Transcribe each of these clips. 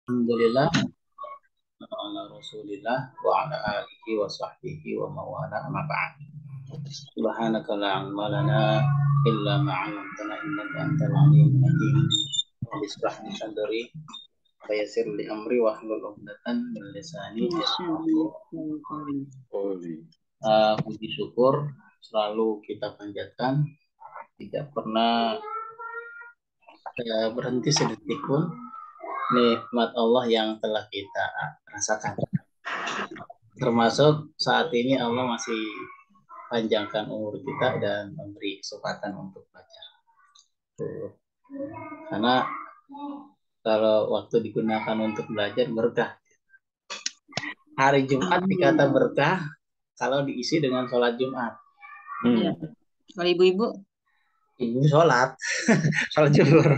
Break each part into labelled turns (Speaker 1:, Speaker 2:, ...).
Speaker 1: Alhamdulillah ala Rasulillah wa ala alihi wa sahbihi wa mawala amma ba'd. Subhanaka la ilma lana illa ma 'allamtana innaka antal alimul hakim. Bismillah sadri wa yassir li amri wa hlul 'uqdatam min lisani yafqahu qawli. Puji syukur selalu kita panjatkan, tidak pernah berhenti sedetik pun nikmat Allah yang telah kita rasakan. Termasuk saat ini Allah masih panjangkan umur kita dan memberi kesempatan untuk belajar. Karena kalau waktu digunakan untuk belajar berkah. Hari Jumat dikata berkah kalau diisi dengan sholat Jumat.
Speaker 2: Iya. Kalau ibu-ibu?
Speaker 1: Ibu sholat, sholat zuhur.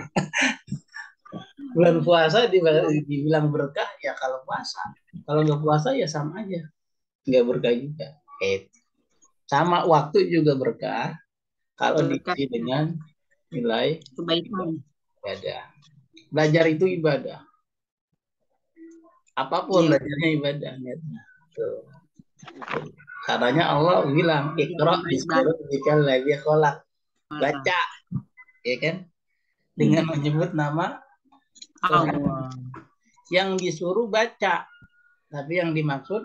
Speaker 1: Bulan puasa dibilang berkah ya kalau puasa. Kalau nggak puasa ya sama aja, nggak berkah juga. Sama waktu juga berkah kalau diisi dengan nilai
Speaker 2: kebaikan.
Speaker 1: Ibadah. Belajar itu ibadah. Apapun belajarnya ibadah. Tuh. Karena Allah bilang Iqra bismi rabbikal ladzi khalaq. Baca, ya kan? Dengan menyebut nama Allah. Yang disuruh baca, tapi yang dimaksud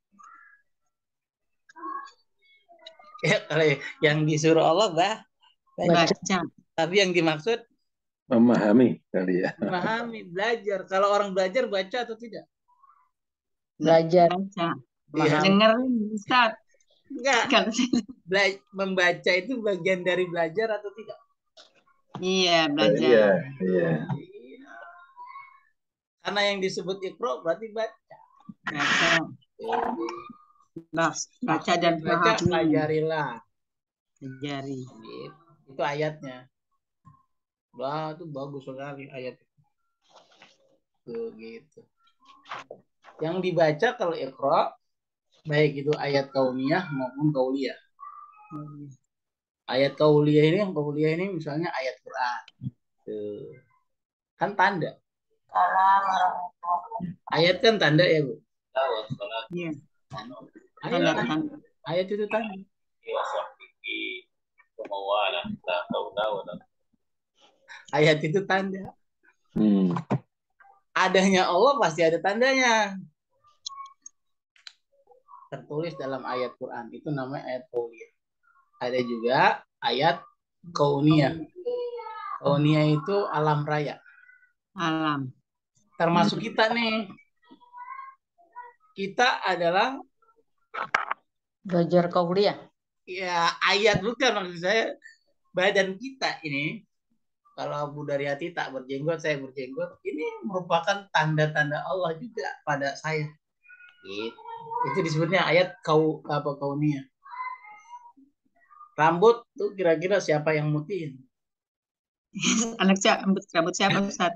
Speaker 1: yang disuruh Allah baca. Tapi yang dimaksud
Speaker 3: memahami kali ya.
Speaker 1: Memahami, belajar. Kalau orang belajar baca atau tidak?
Speaker 2: Belajar. Baca. Dengar Ustaz.
Speaker 1: Enggak. Membaca itu bagian dari belajar atau tidak? Iya,
Speaker 2: belajar.
Speaker 3: Iya.
Speaker 1: Karena yang disebut Iqra berarti baca. Baca dan baca, pelajarilah. Pelajari. Itu ayatnya. Wah, itu bagus sekali ayat itu. Tuh, gitu. Yang dibaca kalau Iqra, baik itu ayat kauniyah maupun qauliyah. Ayat qauliyah ini misalnya ayat Quran. Tuh. Kan tanda. Ayat kan tanda ya, Bu? Iya. Ayat itu tanda. Ayat itu tanda. Adanya Allah pasti ada tandanya. Tertulis dalam ayat Quran itu namanya ayat qauliyah. Ada juga ayat kauniyah. Kauniyah itu alam raya. Alam. Termasuk kita nih. Kita adalah
Speaker 2: belajar qauliyah.
Speaker 1: Ya, ayat bukan maksud saya. Badan kita ini, kalau Bu Daryati tak berjenggot, saya berjenggot, ini merupakan tanda-tanda Allah juga pada saya. Itu disebutnya ayat kauniyah. Rambut tuh kira-kira siapa yang mutihin?
Speaker 2: Anak rambut siapa Ustaz?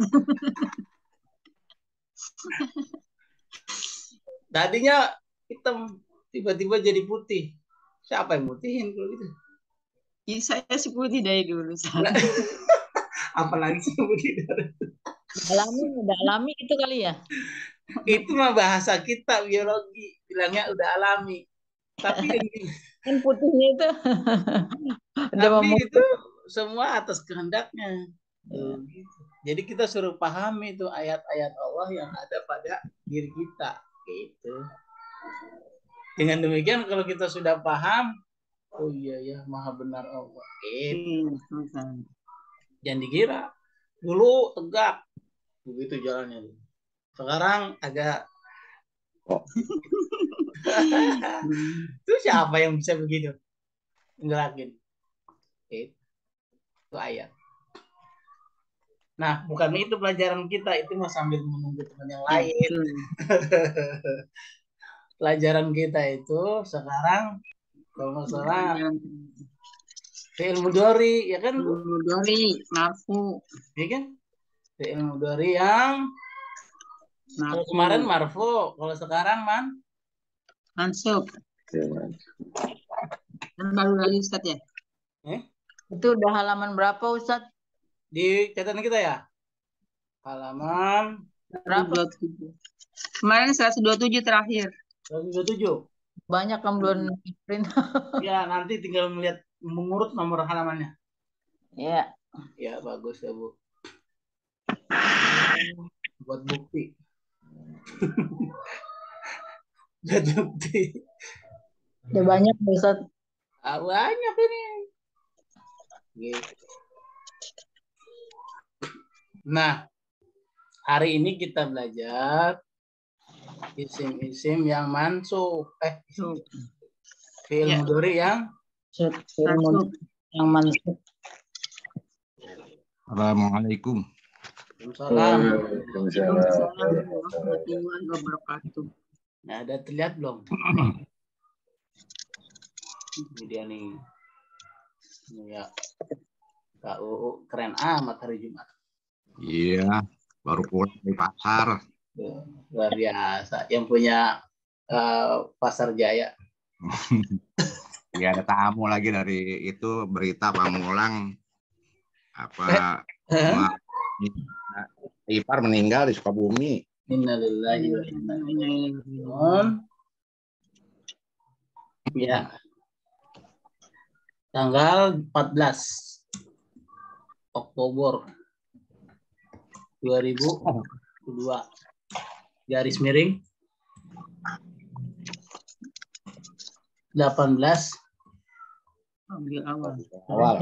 Speaker 1: Tadinya hitam, tiba-tiba jadi putih. Siapa yang mutihin kalau gitu?
Speaker 2: Ya, saya sih putih dari dulu.
Speaker 1: Apalagi sih putih dari
Speaker 2: udah alami itu kali ya?
Speaker 1: Itu mah bahasa kita biologi, bilangnya udah alami. Tapi
Speaker 2: kan putihnya itu
Speaker 1: tapi itu semua atas kehendaknya. Jadi kita suruh pahami itu ayat-ayat Allah yang ada pada diri kita. Gitu. Dengan demikian kalau kita sudah paham, oh iya ya, maha benar Allah. Jangan dikira dulu tegak begitu jalannya. Sekarang agak itu siapa yang bisa begitu ngelakin? Itu ayat. Nah, bukan itu pelajaran kita, itu mah sambil menunggu teman yang lain. Pelajaran kita itu sekarang kalau nggak salah fi'il mudhari, ya kan?
Speaker 2: Mudhari, marfu.
Speaker 1: Ya kan? Fi'il mudhari yang kalau kemarin marfu, kalau sekarang
Speaker 2: mansub. Dan baru lagi Ustaz ya? Itu udah halaman berapa Ustaz?
Speaker 1: Di catatan kita ya? Halaman
Speaker 2: Berapa? 127. Kemarin 127 terakhir.
Speaker 1: 127.
Speaker 2: Banyak kan belum print.
Speaker 1: Ya, nanti tinggal melihat mengurut nomor halamannya.
Speaker 2: Ya.
Speaker 1: Ya, bagus ya, Bu. Buat bukti. Buat bukti.
Speaker 2: Udah banyak Ustaz.
Speaker 1: Banyak ini. Gitu. Nah, hari ini kita belajar isim-isim yang mansub. Fi'il mudhari yang
Speaker 2: mansub.
Speaker 4: Assalamualaikum.
Speaker 1: Waalaikumsalam.
Speaker 2: Warahmatullahi wabarakatuh.
Speaker 1: Nah, ada terlihat belum? Ini dia nih. Ini ya. KUU keren amat hari Jumat.
Speaker 4: Iya, baru pulang dari pasar.
Speaker 1: Luar biasa. Yang punya Pasar Jaya.
Speaker 4: Iya, ada tamu lagi dari itu berita Pamulang apa ipar meninggal di Sukabumi.
Speaker 1: Innalillahi wa inna ilaihi raji'un. Ya. Tanggal 14 Oktober 2002. Garis miring 18
Speaker 4: Awal.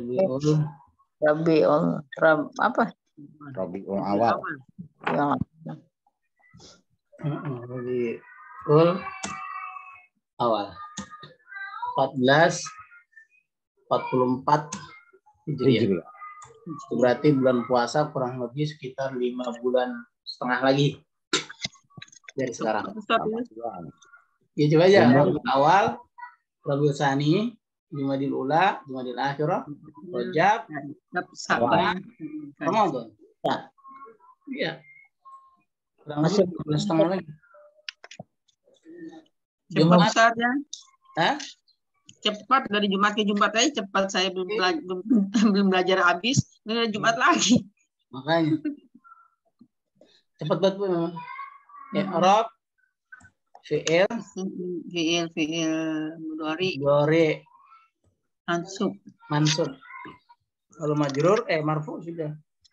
Speaker 2: Rabiul apa?
Speaker 4: Rabiul Awal.
Speaker 2: Ya.
Speaker 1: Rabiul Awal 1444 Hijriah. Itu berarti bulan puasa kurang lebih sekitar 5,5 bulan lagi dari sekarang. Ya coba aja. Rabiul Awal, Rabiul Tsani, Jumadil Ula, Jumadil Akhirah, Rajab, Sya'ban, Ramadan. Iya. Kurang lebih 5,5 bulan lagi.
Speaker 2: Cepat saja.
Speaker 1: Hah?
Speaker 2: Cepat dari Jumat ke Jumat aja cepat, saya belum belajar habis, dari Jumat lagi.
Speaker 1: Makanya. Cepat banget Bu. I'rab fi'il mudhari mansub. Kalau majrur marfu sudah.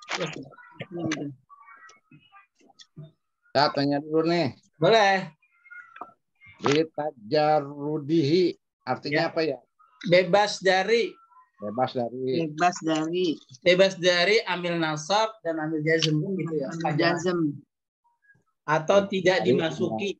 Speaker 4: Saya tanya dulu nih.
Speaker 1: Boleh.
Speaker 4: Litajarrudihi artinya apa ya?
Speaker 1: Bebas dari ambil nasab dan ambil jazm gitu ya.
Speaker 2: Jazm.
Speaker 1: Atau tidak dimasuki.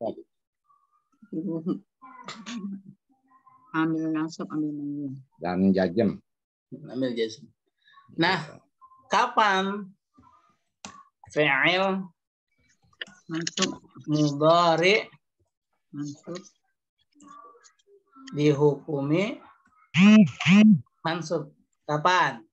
Speaker 2: Ambil nasab, ambil
Speaker 4: dan jazm.
Speaker 1: Ambil jazm. Nah, kapan fi'il
Speaker 2: mansub
Speaker 1: mudhari
Speaker 2: mansub
Speaker 1: dihukumi mansub? Kapan?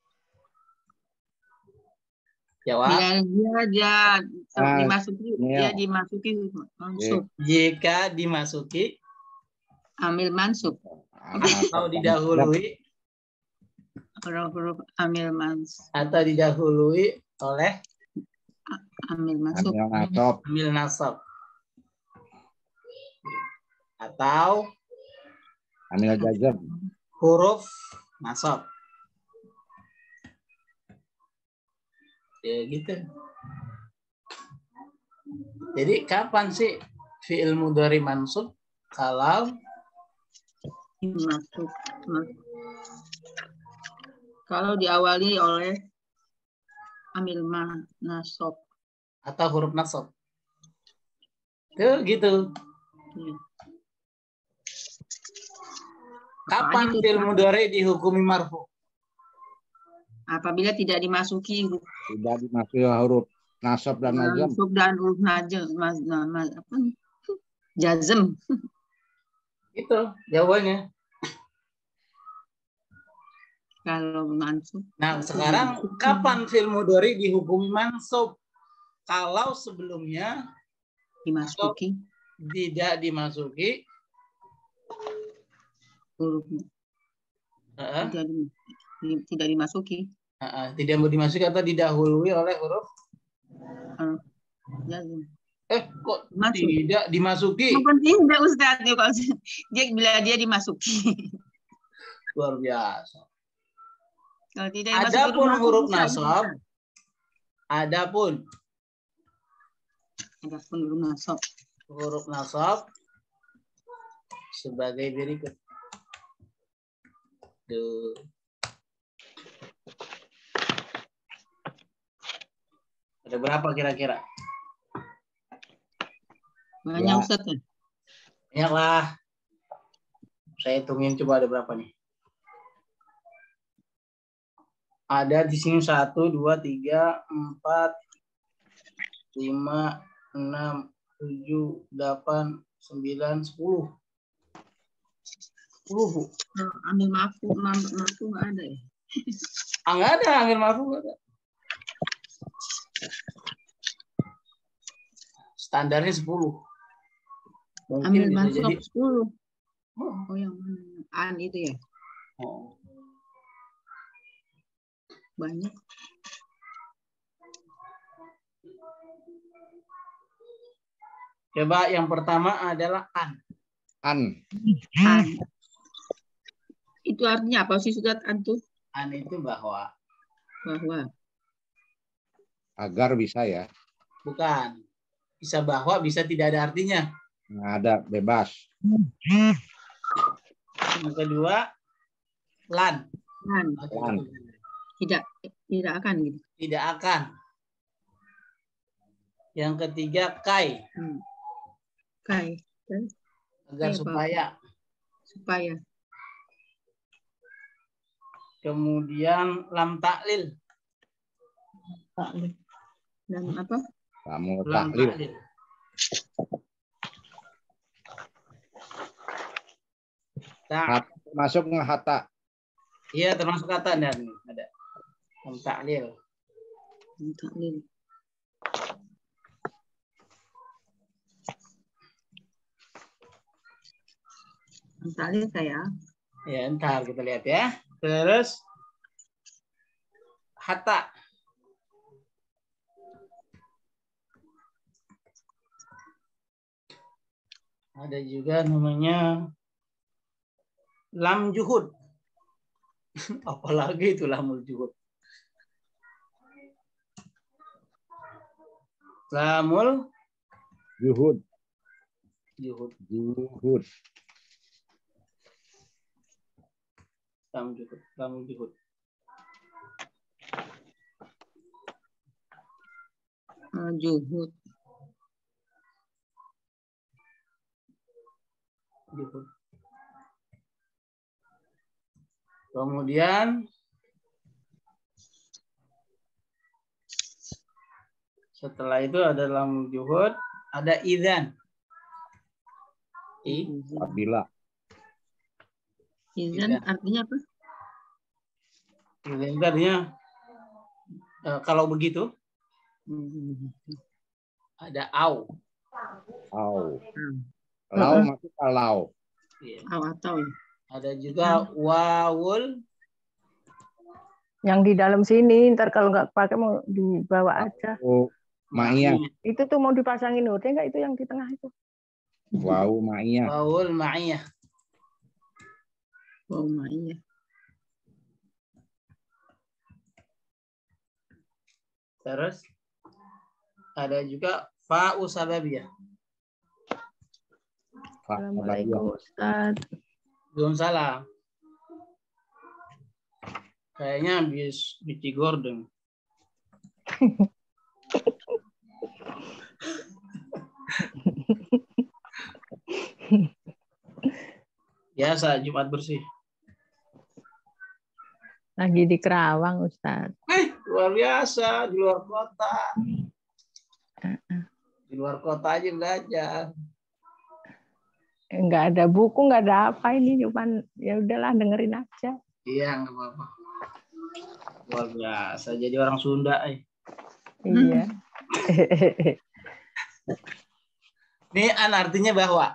Speaker 1: Jawab.
Speaker 2: Dia dimasuki mansub.
Speaker 1: Jika dimasuki
Speaker 2: amil mansub
Speaker 1: atau didahului
Speaker 2: huruf amil mansub
Speaker 1: atau didahului oleh
Speaker 2: amil mansub,
Speaker 1: amil nasab atau
Speaker 4: amil jazm,
Speaker 1: huruf nasab. Ya gitu. Jadi kapan sih fi'il mudhari mansub? Kalau
Speaker 2: masuk. Kalau diawali oleh amil nasab
Speaker 1: atau huruf nasab. Tuh gitu. Kapan fi'il mudhari dihukumi marfu?
Speaker 2: Apabila tidak dimasuki
Speaker 4: huruf nasab dan jazm.
Speaker 2: Nasab dan huruf jazm.
Speaker 1: Itu jawabannya.
Speaker 2: Kalau mansub.
Speaker 1: Nah, sekarang kapan fi'il mudhari dihukumi mansub? Kalau sebelumnya
Speaker 2: dimasuki,
Speaker 1: tidak dimasuki
Speaker 2: hurufnya. Tidak dimasuki.
Speaker 1: Tidak mau dimasuki atau didahului oleh huruf
Speaker 2: Ya.
Speaker 1: Kok
Speaker 2: Masuk.
Speaker 1: tidak dimasuki?
Speaker 2: Bukan tidak Ustaz. Dia bila dia dimasuki.
Speaker 1: Luar biasa.
Speaker 2: Kalau tidak dimasuki
Speaker 1: Adapun
Speaker 2: rumah
Speaker 1: huruf
Speaker 2: bisa,
Speaker 1: nasab,
Speaker 2: bisa.
Speaker 1: adapun
Speaker 2: Huruf nasab.
Speaker 1: huruf nasab sebagai berikut. Duh. Ada berapa kira-kira?
Speaker 2: Banyak
Speaker 4: Ya.
Speaker 2: Ustaz kan?
Speaker 1: Banyak lah. Saya hitungin coba ada berapa nih. Ada di sini 1, 2, 3, 4, 5, 6, 7, 8, 9, 10. 10, Bu.
Speaker 2: Ambil mafu nggak ada ya?
Speaker 1: Nggak ada, ambil mafu nggak ada. Standarnya 10. Mungkin
Speaker 2: Ambil
Speaker 1: bisa
Speaker 2: masuk
Speaker 1: jadi
Speaker 2: 10. Oh yang mana? An itu ya?
Speaker 1: Oh.
Speaker 2: Banyak.
Speaker 1: Coba yang pertama adalah an.
Speaker 4: An.
Speaker 2: An. Itu artinya apa sih Ustaz an tuh?
Speaker 1: An itu bahwa.
Speaker 2: Bahwa.
Speaker 4: Agar bisa ya.
Speaker 1: Bukan. Bisa bahwa, bisa tidak ada artinya.
Speaker 4: Nggak ada, bebas.
Speaker 1: Yang kedua, lan.
Speaker 2: An.
Speaker 4: Lan.
Speaker 2: Tidak akan gitu.
Speaker 1: Tidak akan. Yang ketiga, kai.
Speaker 2: Kai.
Speaker 1: Agar
Speaker 2: Kai
Speaker 1: supaya.
Speaker 2: Supaya.
Speaker 1: Kemudian lam taklil.
Speaker 2: Dan apa?
Speaker 4: Kamu
Speaker 1: Lam
Speaker 4: taklil.
Speaker 1: taklil.
Speaker 4: Masuk nggak hata?
Speaker 1: Iya, termasuk kata dan ada. Lam taklil.
Speaker 2: Taklil. Taklil saya.
Speaker 1: Ya, ntar kita lihat ya. Terus hatta. Ada juga namanya lam juhud. Apalagi itu lamul juhud. Lamul
Speaker 4: Juhud.
Speaker 1: juhud.
Speaker 4: Juhud.
Speaker 1: Lam juhud. Lamul juhud.
Speaker 2: Juhud.
Speaker 1: Juhud. Kemudian setelah itu ada lam juhud, ada idzan.
Speaker 4: Apabila.
Speaker 2: Izan artinya apa?
Speaker 1: Idzan artinya kalau begitu. Ada au.
Speaker 4: Au. Lau masuk kalau.
Speaker 1: Iya.
Speaker 2: Au atau ya?
Speaker 1: Ada juga wawul.
Speaker 5: Yang di dalam sini, ntar kalau nggak pakai mau dibawa aja.
Speaker 4: Oh, ma'iyah.
Speaker 5: Itu tuh mau dipasangin huruf nggak itu yang di tengah itu?
Speaker 4: Wau ma'iyah.
Speaker 1: Wawul ma'iyah.
Speaker 2: Oh iya.
Speaker 1: Terus ada juga fa'u sababiyah.
Speaker 5: Assalamualaikum Ustaz.
Speaker 1: Belum salah. Kayaknya habis bici gordon. Biasa Jumat bersih.
Speaker 5: Lagi di Kerawang Ustaz.
Speaker 1: Luar biasa di luar kota. Di luar kota aja belajar.
Speaker 5: Nggak ada buku, nggak ada apa ini, cuman ya udahlah dengerin aja.
Speaker 1: Iya, nggak apa-apa. Luar biasa jadi orang Sunda.
Speaker 5: Iya.
Speaker 1: Ini an artinya bahwa.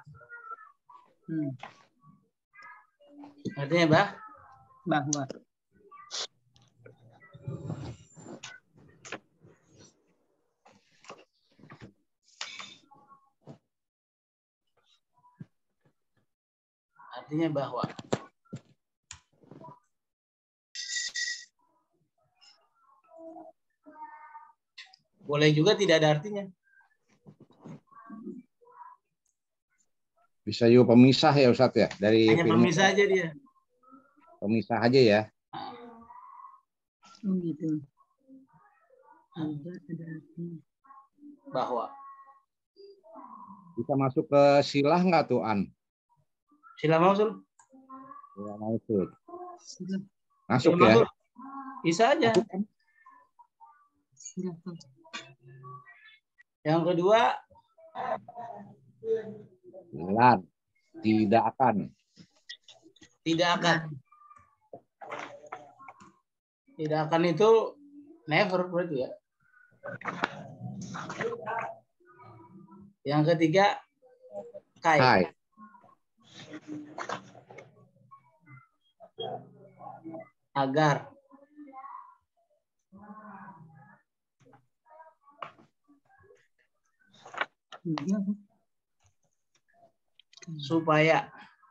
Speaker 1: Artinya
Speaker 2: bahwa.
Speaker 1: Artinya bahwa. Boleh juga tidak ada artinya.
Speaker 4: Bisa juga pemisah ya Ustadz ya dari
Speaker 1: Hanya
Speaker 4: film
Speaker 1: pemisah aja dia.
Speaker 4: pemisah aja ya.
Speaker 2: Oh, gitu. Ada artinya.
Speaker 1: Bahwa.
Speaker 4: Bisa masuk ke silah nggak tuh An?
Speaker 1: Sila mausul.
Speaker 4: Ya, masuk.
Speaker 2: Sila.
Speaker 4: Masuk
Speaker 1: Sila
Speaker 4: ya.
Speaker 1: mausul. Bisa aja.
Speaker 4: Masuk, kan?
Speaker 2: Silakan.
Speaker 1: Yang kedua,
Speaker 4: Lan, tidak akan.
Speaker 1: tidak akan. Tidak akan itu never berarti ya. Yang ketiga, kai.
Speaker 4: Hai.
Speaker 1: Agar.
Speaker 2: Iya.
Speaker 1: Supaya.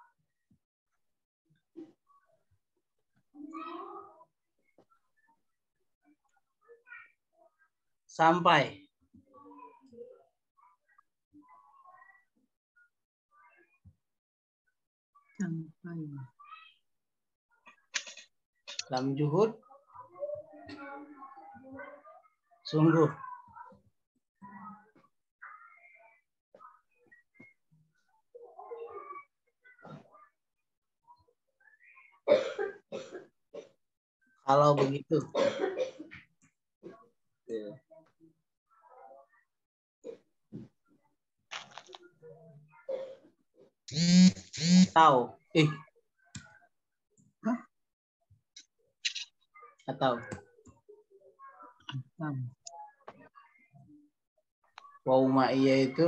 Speaker 1: Sampai.
Speaker 2: Sampai.
Speaker 1: Lam juhud. Sungguh. Kalau begitu. Tahu. Atau. Wauma iya itu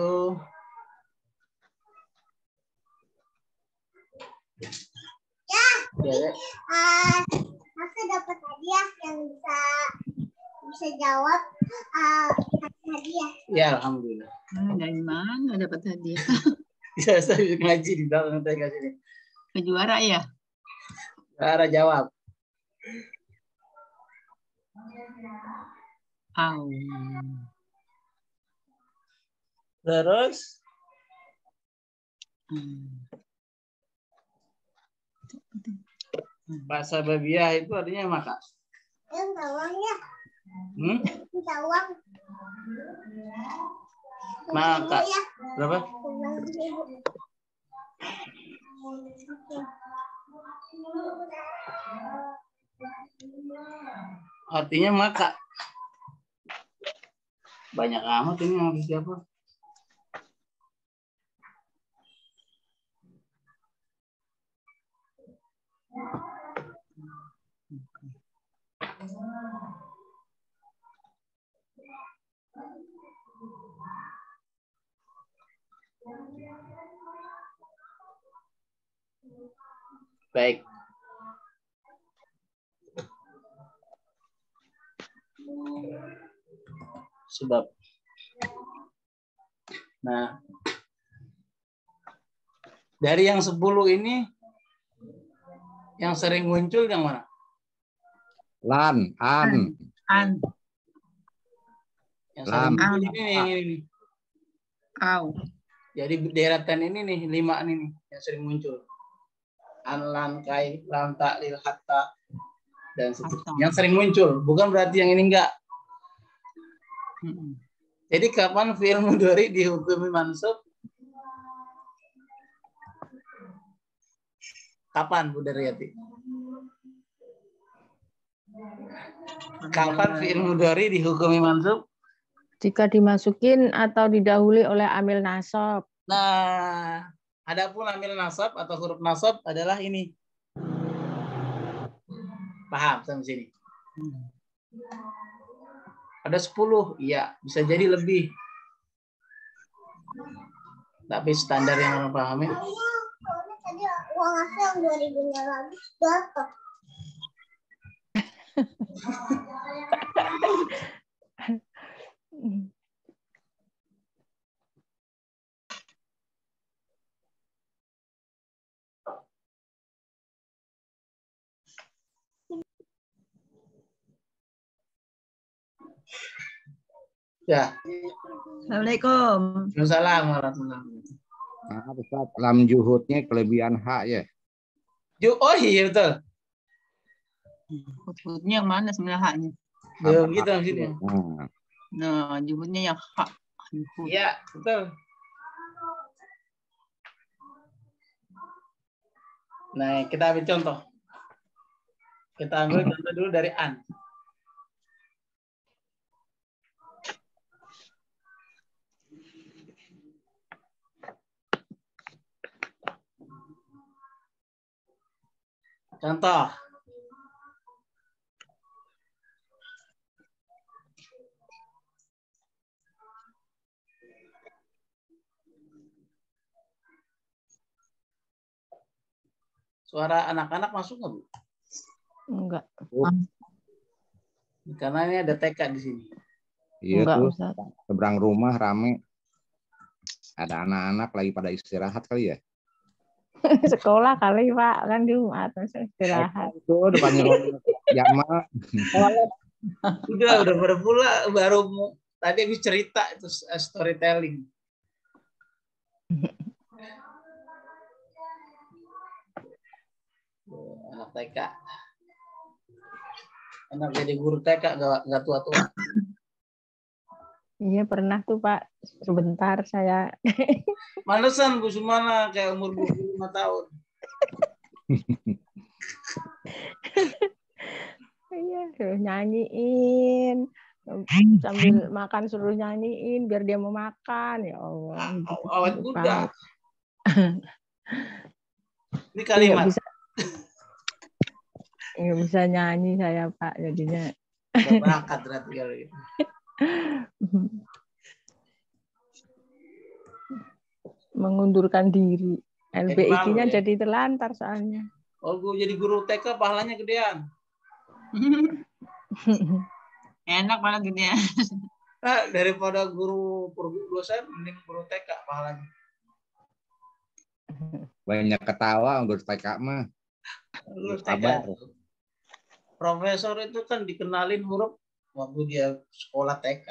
Speaker 1: ya.
Speaker 6: Aku dapat hadiah yang bisa jawab hadiah.
Speaker 1: Ya alhamdulillah.
Speaker 2: Dari mana dapat hadiah?
Speaker 1: Bisa saya ngaji di dalam nanti kasih.
Speaker 2: Kejuara ya?
Speaker 1: Cara jawab.
Speaker 2: Au.
Speaker 1: Terus bahasa babiah itu artinya maka.
Speaker 6: Yang tawang ya. Tawang.
Speaker 1: Maka. Berapa? Artinya maka. Banyak amat ini yang siapa? Baik. Sebab. Nah, dari yang 10 ini yang sering muncul yang mana?
Speaker 4: Lan, an.
Speaker 1: Yang sering
Speaker 4: Lam.
Speaker 1: muncul ini yang ini.
Speaker 2: Au.
Speaker 1: Jadi deretan ini nih 5 ini nih yang sering muncul. An, lan, kai, lam, ta, lil, hatta dan seterusnya. Yang sering muncul, bukan berarti yang ini enggak. Jadi kapan fi'il mudhari dihukumi mansub? Kapan Bu Daryati? Kapan fi'il mudhari dihukumi mansub?
Speaker 5: Jika dimasukin atau didahului oleh amil nasab.
Speaker 1: Nah, adapun amil nasab atau huruf nasab adalah ini. Paham sampai sini? Ada 10, iya, bisa jadi lebih. Tapi standar yang orang pahami.
Speaker 6: Tadi uang aku yang 2000-nya lagi jatuh.
Speaker 1: Ya.
Speaker 2: Assalamualaikum.
Speaker 1: Waalaikumsalam warahmatullahi wabarakatuh.
Speaker 4: Nah, Ustaz, lam juhudnya kelebihan hak ya.
Speaker 1: Oh iya betul.
Speaker 2: Juhudnya yang mana sebenarnya haknya?
Speaker 1: Begitu maksudnya.
Speaker 4: Nah,
Speaker 2: Nah, juhudnya yang hak. Juhud.
Speaker 1: Iya, betul. Nah, kita ambil contoh. Kita ambil contoh dulu dari an. Contoh. Suara anak-anak masuk nggak, Bu?
Speaker 5: Enggak.
Speaker 1: Karena ini ada TK di sini.
Speaker 4: iya
Speaker 5: Enggak,
Speaker 4: tuh
Speaker 5: Ustaz.
Speaker 4: seberang rumah rame. Ada anak-anak lagi pada istirahat kali ya.
Speaker 5: Sekolah kali Pak, kan Jumat masa istirahat.
Speaker 4: Itu depannya Jamal.
Speaker 1: Udah pada pula baru tadi habis cerita itu storytelling. Anak TK. Anak jadi guru TK nggak tua-tua.
Speaker 5: Iya pernah tuh Pak, sebentar saya.
Speaker 1: Malesan Bu Sumana kayak umur 25 tahun.
Speaker 5: Iya, suruh nyanyiin. Sambil makan suruh nyanyiin biar dia mau makan. Ya Allah.
Speaker 1: Awet muda. Ini
Speaker 5: Nggak
Speaker 1: kalimat.
Speaker 5: bisa. Nggak bisa nyanyi saya Pak, jadinya.
Speaker 1: Nggak bakat berarti kalau gitu.
Speaker 5: Mengundurkan diri. LBIG-nya
Speaker 1: malu, ya?
Speaker 5: jadi terlantar soalnya.
Speaker 1: Oh, gue jadi guru TK pahalanya gedean.
Speaker 2: Enak malah gini ya.
Speaker 1: Nah, daripada guru dosen, mending guru TK pahalanya.
Speaker 4: Banyak ketawa guru TK mah.
Speaker 1: Guru
Speaker 4: Sabar.
Speaker 1: TK. Profesor itu kan dikenalin huruf waktu dia sekolah TK.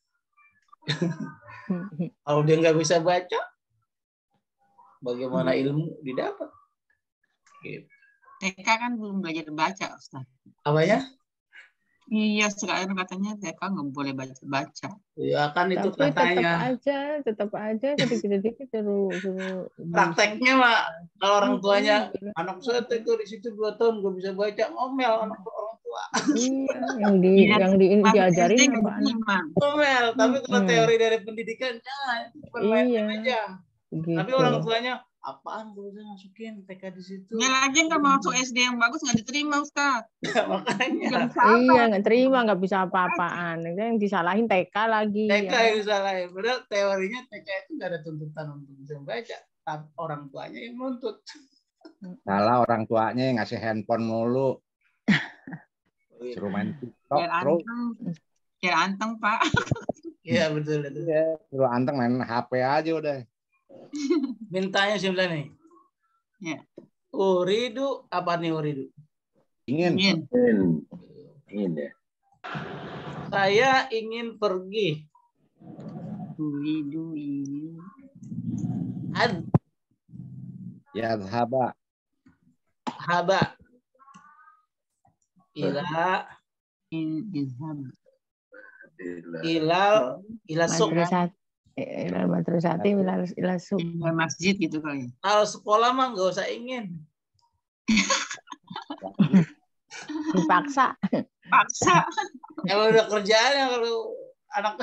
Speaker 1: Kalau dia nggak bisa baca, bagaimana ilmu didapat? Gitu.
Speaker 2: TK kan belum belajar baca, Ustaz.
Speaker 1: Apanya?
Speaker 2: Iya, sekarang katanya TK nggak boleh baca.
Speaker 1: Ya kan itu
Speaker 5: Tapi
Speaker 1: katanya.
Speaker 5: tetap aja sedikit-sedikit suruh
Speaker 1: Prakteknya mah kalau orang tuanya
Speaker 5: Iya.
Speaker 1: anak saya TK di situ 2 tahun nggak bisa baca, ngomel anak orang tua.
Speaker 5: Iya, yang
Speaker 2: Masuk
Speaker 5: diajarin
Speaker 2: SD nggak
Speaker 5: apa anak?
Speaker 2: diterima.
Speaker 1: Ngomel, tapi kalau teori dari pendidikan jangan, cuma main-main aja.
Speaker 5: Gitu.
Speaker 1: Tapi orang tuanya apaan gue bisa masukin TK di situ?
Speaker 2: Ya lagi kan masuk SD yang bagus nggak diterima, Ustaz.
Speaker 1: Makanya.
Speaker 5: Iya, nggak terima, nggak bisa apa-apaan. Yang disalahin TK lagi.
Speaker 1: TK
Speaker 5: ya.
Speaker 1: yang disalahin. Padahal teorinya TK itu nggak ada tuntutan untuk bisa membaca. Tapi orang tuanya yang nuntut.
Speaker 4: Salah orang tuanya yang ngasih handphone mulu. Suruh main TikTok terus.
Speaker 2: Biar anteng, Pak.
Speaker 1: Iya betul itu.
Speaker 4: Iya, suruh anteng main HP aja udah.
Speaker 1: Mintanya sebelah nih.
Speaker 2: Ya.
Speaker 1: Uridu apa nih uridu?
Speaker 4: Ingin.
Speaker 3: Ingin ya.
Speaker 1: Saya ingin pergi.
Speaker 2: Uridu ini.
Speaker 4: Ya haba.
Speaker 1: Haba. Ila suq.
Speaker 5: Madrasati ila suq.
Speaker 2: Masjid gitu kali.
Speaker 1: Kalau sekolah mah nggak usah ingin.
Speaker 5: Dipaksa.
Speaker 2: Paksa.
Speaker 1: Kalau udah kerjaannya kalau anak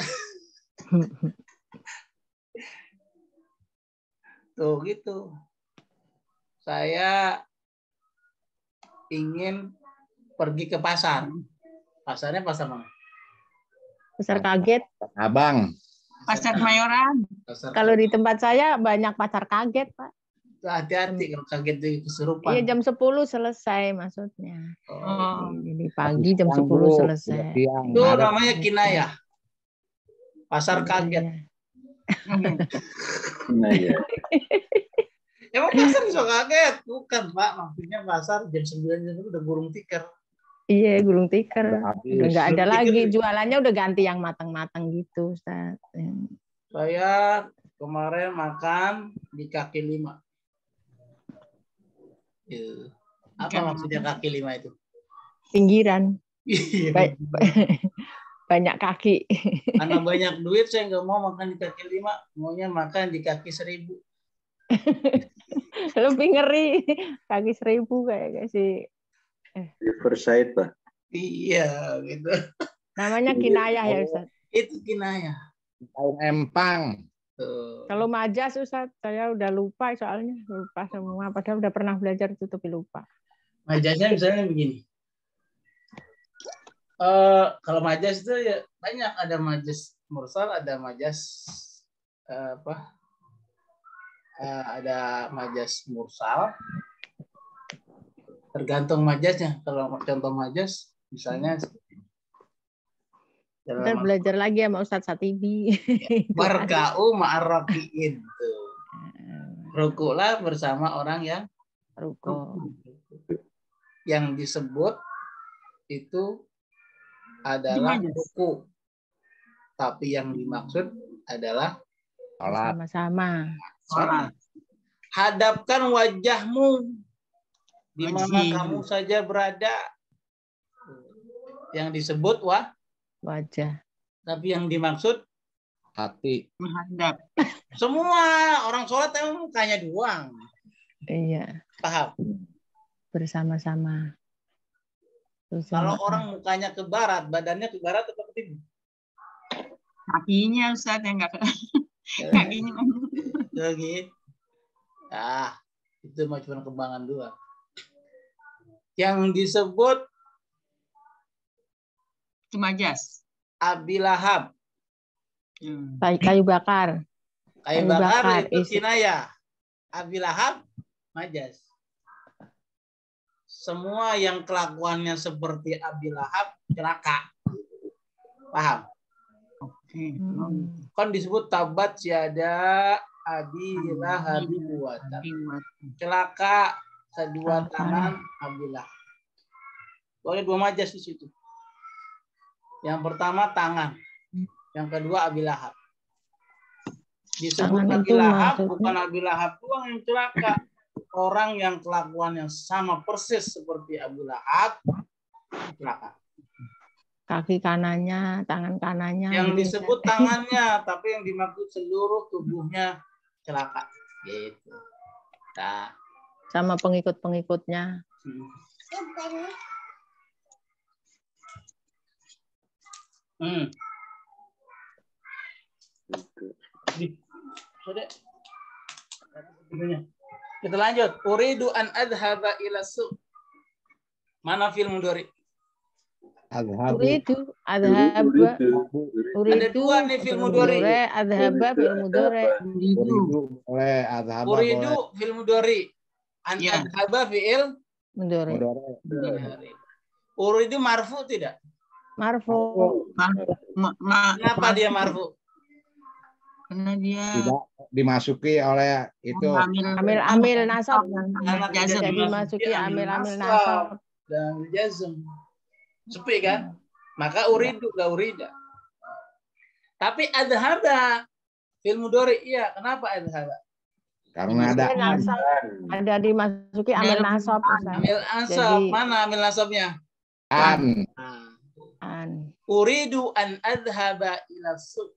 Speaker 1: tuh gitu. Saya ingin pergi ke pasar. Pasarnya pasar mana?
Speaker 5: Pasar kaget.
Speaker 4: Abang.
Speaker 2: Pasar Kemayoran.
Speaker 5: Kalau di tempat saya banyak pasar kaget, Pak.
Speaker 1: Hati-hati kalau kaget di kesurupan.
Speaker 5: Iya, jam 10 selesai maksudnya.
Speaker 2: Oh.
Speaker 5: Jadi pagi jam 10 selesai.
Speaker 1: Itu namanya kinayah. Pasar kaget.
Speaker 3: Nah, ya.
Speaker 1: Emang pasar bisa kaget? Bukan, Pak. Maksudnya pasar jam 9 udah burung tikar.
Speaker 5: Iya, gulung tikar.
Speaker 4: Udah
Speaker 5: Udah
Speaker 4: habis.
Speaker 5: nggak ada
Speaker 1: Gulung
Speaker 5: lagi.
Speaker 1: tikar.
Speaker 5: Jualannya udah ganti yang matang-matang gitu, Ustaz.
Speaker 1: Saya kemarin makan di kaki 5. Apa maksudnya kaki 5 itu?
Speaker 5: Pinggiran.
Speaker 1: Iya.
Speaker 5: Banyak kaki.
Speaker 1: Karena banyak duit saya nggak mau makan di kaki 5, maunya makan di kaki 1000.
Speaker 5: Lebih ngeri. Kaki 1000 kayak sih.
Speaker 3: Riverside, Pak.
Speaker 1: Iya, gitu.
Speaker 5: Namanya kinayah ya, Ustaz.
Speaker 1: Itu kinayah.
Speaker 4: Tahun Empang.
Speaker 1: Tuh.
Speaker 5: Kalau majas, Ustaz, saya udah lupa soalnya. Lupa semua. Padahal udah pernah belajar itu tapi lupa.
Speaker 1: Majasnya misalnya begini. Kalau majas itu ya banyak, ada majas mursal, ada majas ada majas mursal. Tergantung majasnya. Kalau contoh majas misalnya
Speaker 5: Kita belajar lagi sama Ustadz Satibi.
Speaker 1: Warka'u ma'arraki'in. Rukulah bersama orang yang
Speaker 5: Ruko.
Speaker 1: Yang disebut itu adalah ruku. Tapi yang dimaksud adalah
Speaker 4: Sholat.
Speaker 5: Sama-sama.
Speaker 1: sholat. Hadapkan wajahmu di mana kamu saja berada. Yang disebut
Speaker 5: Wajah.
Speaker 1: tapi yang dimaksud
Speaker 4: Hati.
Speaker 2: Menghadap.
Speaker 1: semua orang sholat emang mukanya doang.
Speaker 5: Iya.
Speaker 1: Paham?
Speaker 5: Bersama-sama.
Speaker 1: Kalau orang mukanya ke barat, badannya ke barat atau ke timur?
Speaker 2: Kakinya Ustaz yang enggak kakinya.
Speaker 1: Lagi. Itu mah cuma kembangan doang. Yang disebut
Speaker 2: Cuma jas.
Speaker 1: Abi Lahab.
Speaker 5: Kayu bakar.
Speaker 1: Kayu bakar itu kinayah. Abi Lahab majas. Semua yang kelakuannya seperti Abi Lahab celaka. Paham? Kan disebut tabat siada Abi Lahab buatan. Celaka kedua tangan Abi Lahab. Boleh 2 majas di situ. Yang pertama tangan, yang kedua Abi Lahab. Disebut
Speaker 5: Tangan
Speaker 1: Abi
Speaker 5: itu
Speaker 1: Lahab
Speaker 5: maksudnya?
Speaker 1: bukan Abi Lahab doang yang celaka. Orang yang kelakuan yang sama persis seperti Abu Lahab celaka.
Speaker 5: Kaki kanannya, tangan kanannya.
Speaker 1: Yang disebut tangannya, tapi yang dimaksud seluruh tubuhnya celaka. Gitu. Nah.
Speaker 5: Sama pengikut-pengikutnya.
Speaker 1: Kita lanjut. Uridu an adhaba ila suq. Mana film mudhari?
Speaker 5: Uridu adhaba.
Speaker 1: Ada 2 nih film mudhari.
Speaker 5: Adhaba film mudhari.
Speaker 4: Uridu oleh adhaba.
Speaker 1: Uridu film mudhari. An adhaba fi'il
Speaker 5: Mudhari.
Speaker 1: Uridu marfu tidak?
Speaker 5: Marfu.
Speaker 1: Kenapa dia marfu?
Speaker 2: Karena dia
Speaker 4: Tidak dimasuki oleh itu.
Speaker 5: Amil nasab.
Speaker 1: Karena
Speaker 5: Tidak dimasuki amil nasab.
Speaker 1: Dan jazm. Sepi kan? Maka uridu gak urida. Tapi adhaba fil mudhari iya. Kenapa adhaba?
Speaker 4: Karena ada
Speaker 5: Ada dimasuki amil nasab.
Speaker 1: Amil nasab. Mana amil nasabnya?
Speaker 4: an.
Speaker 1: Uridu an adhaba ila suq.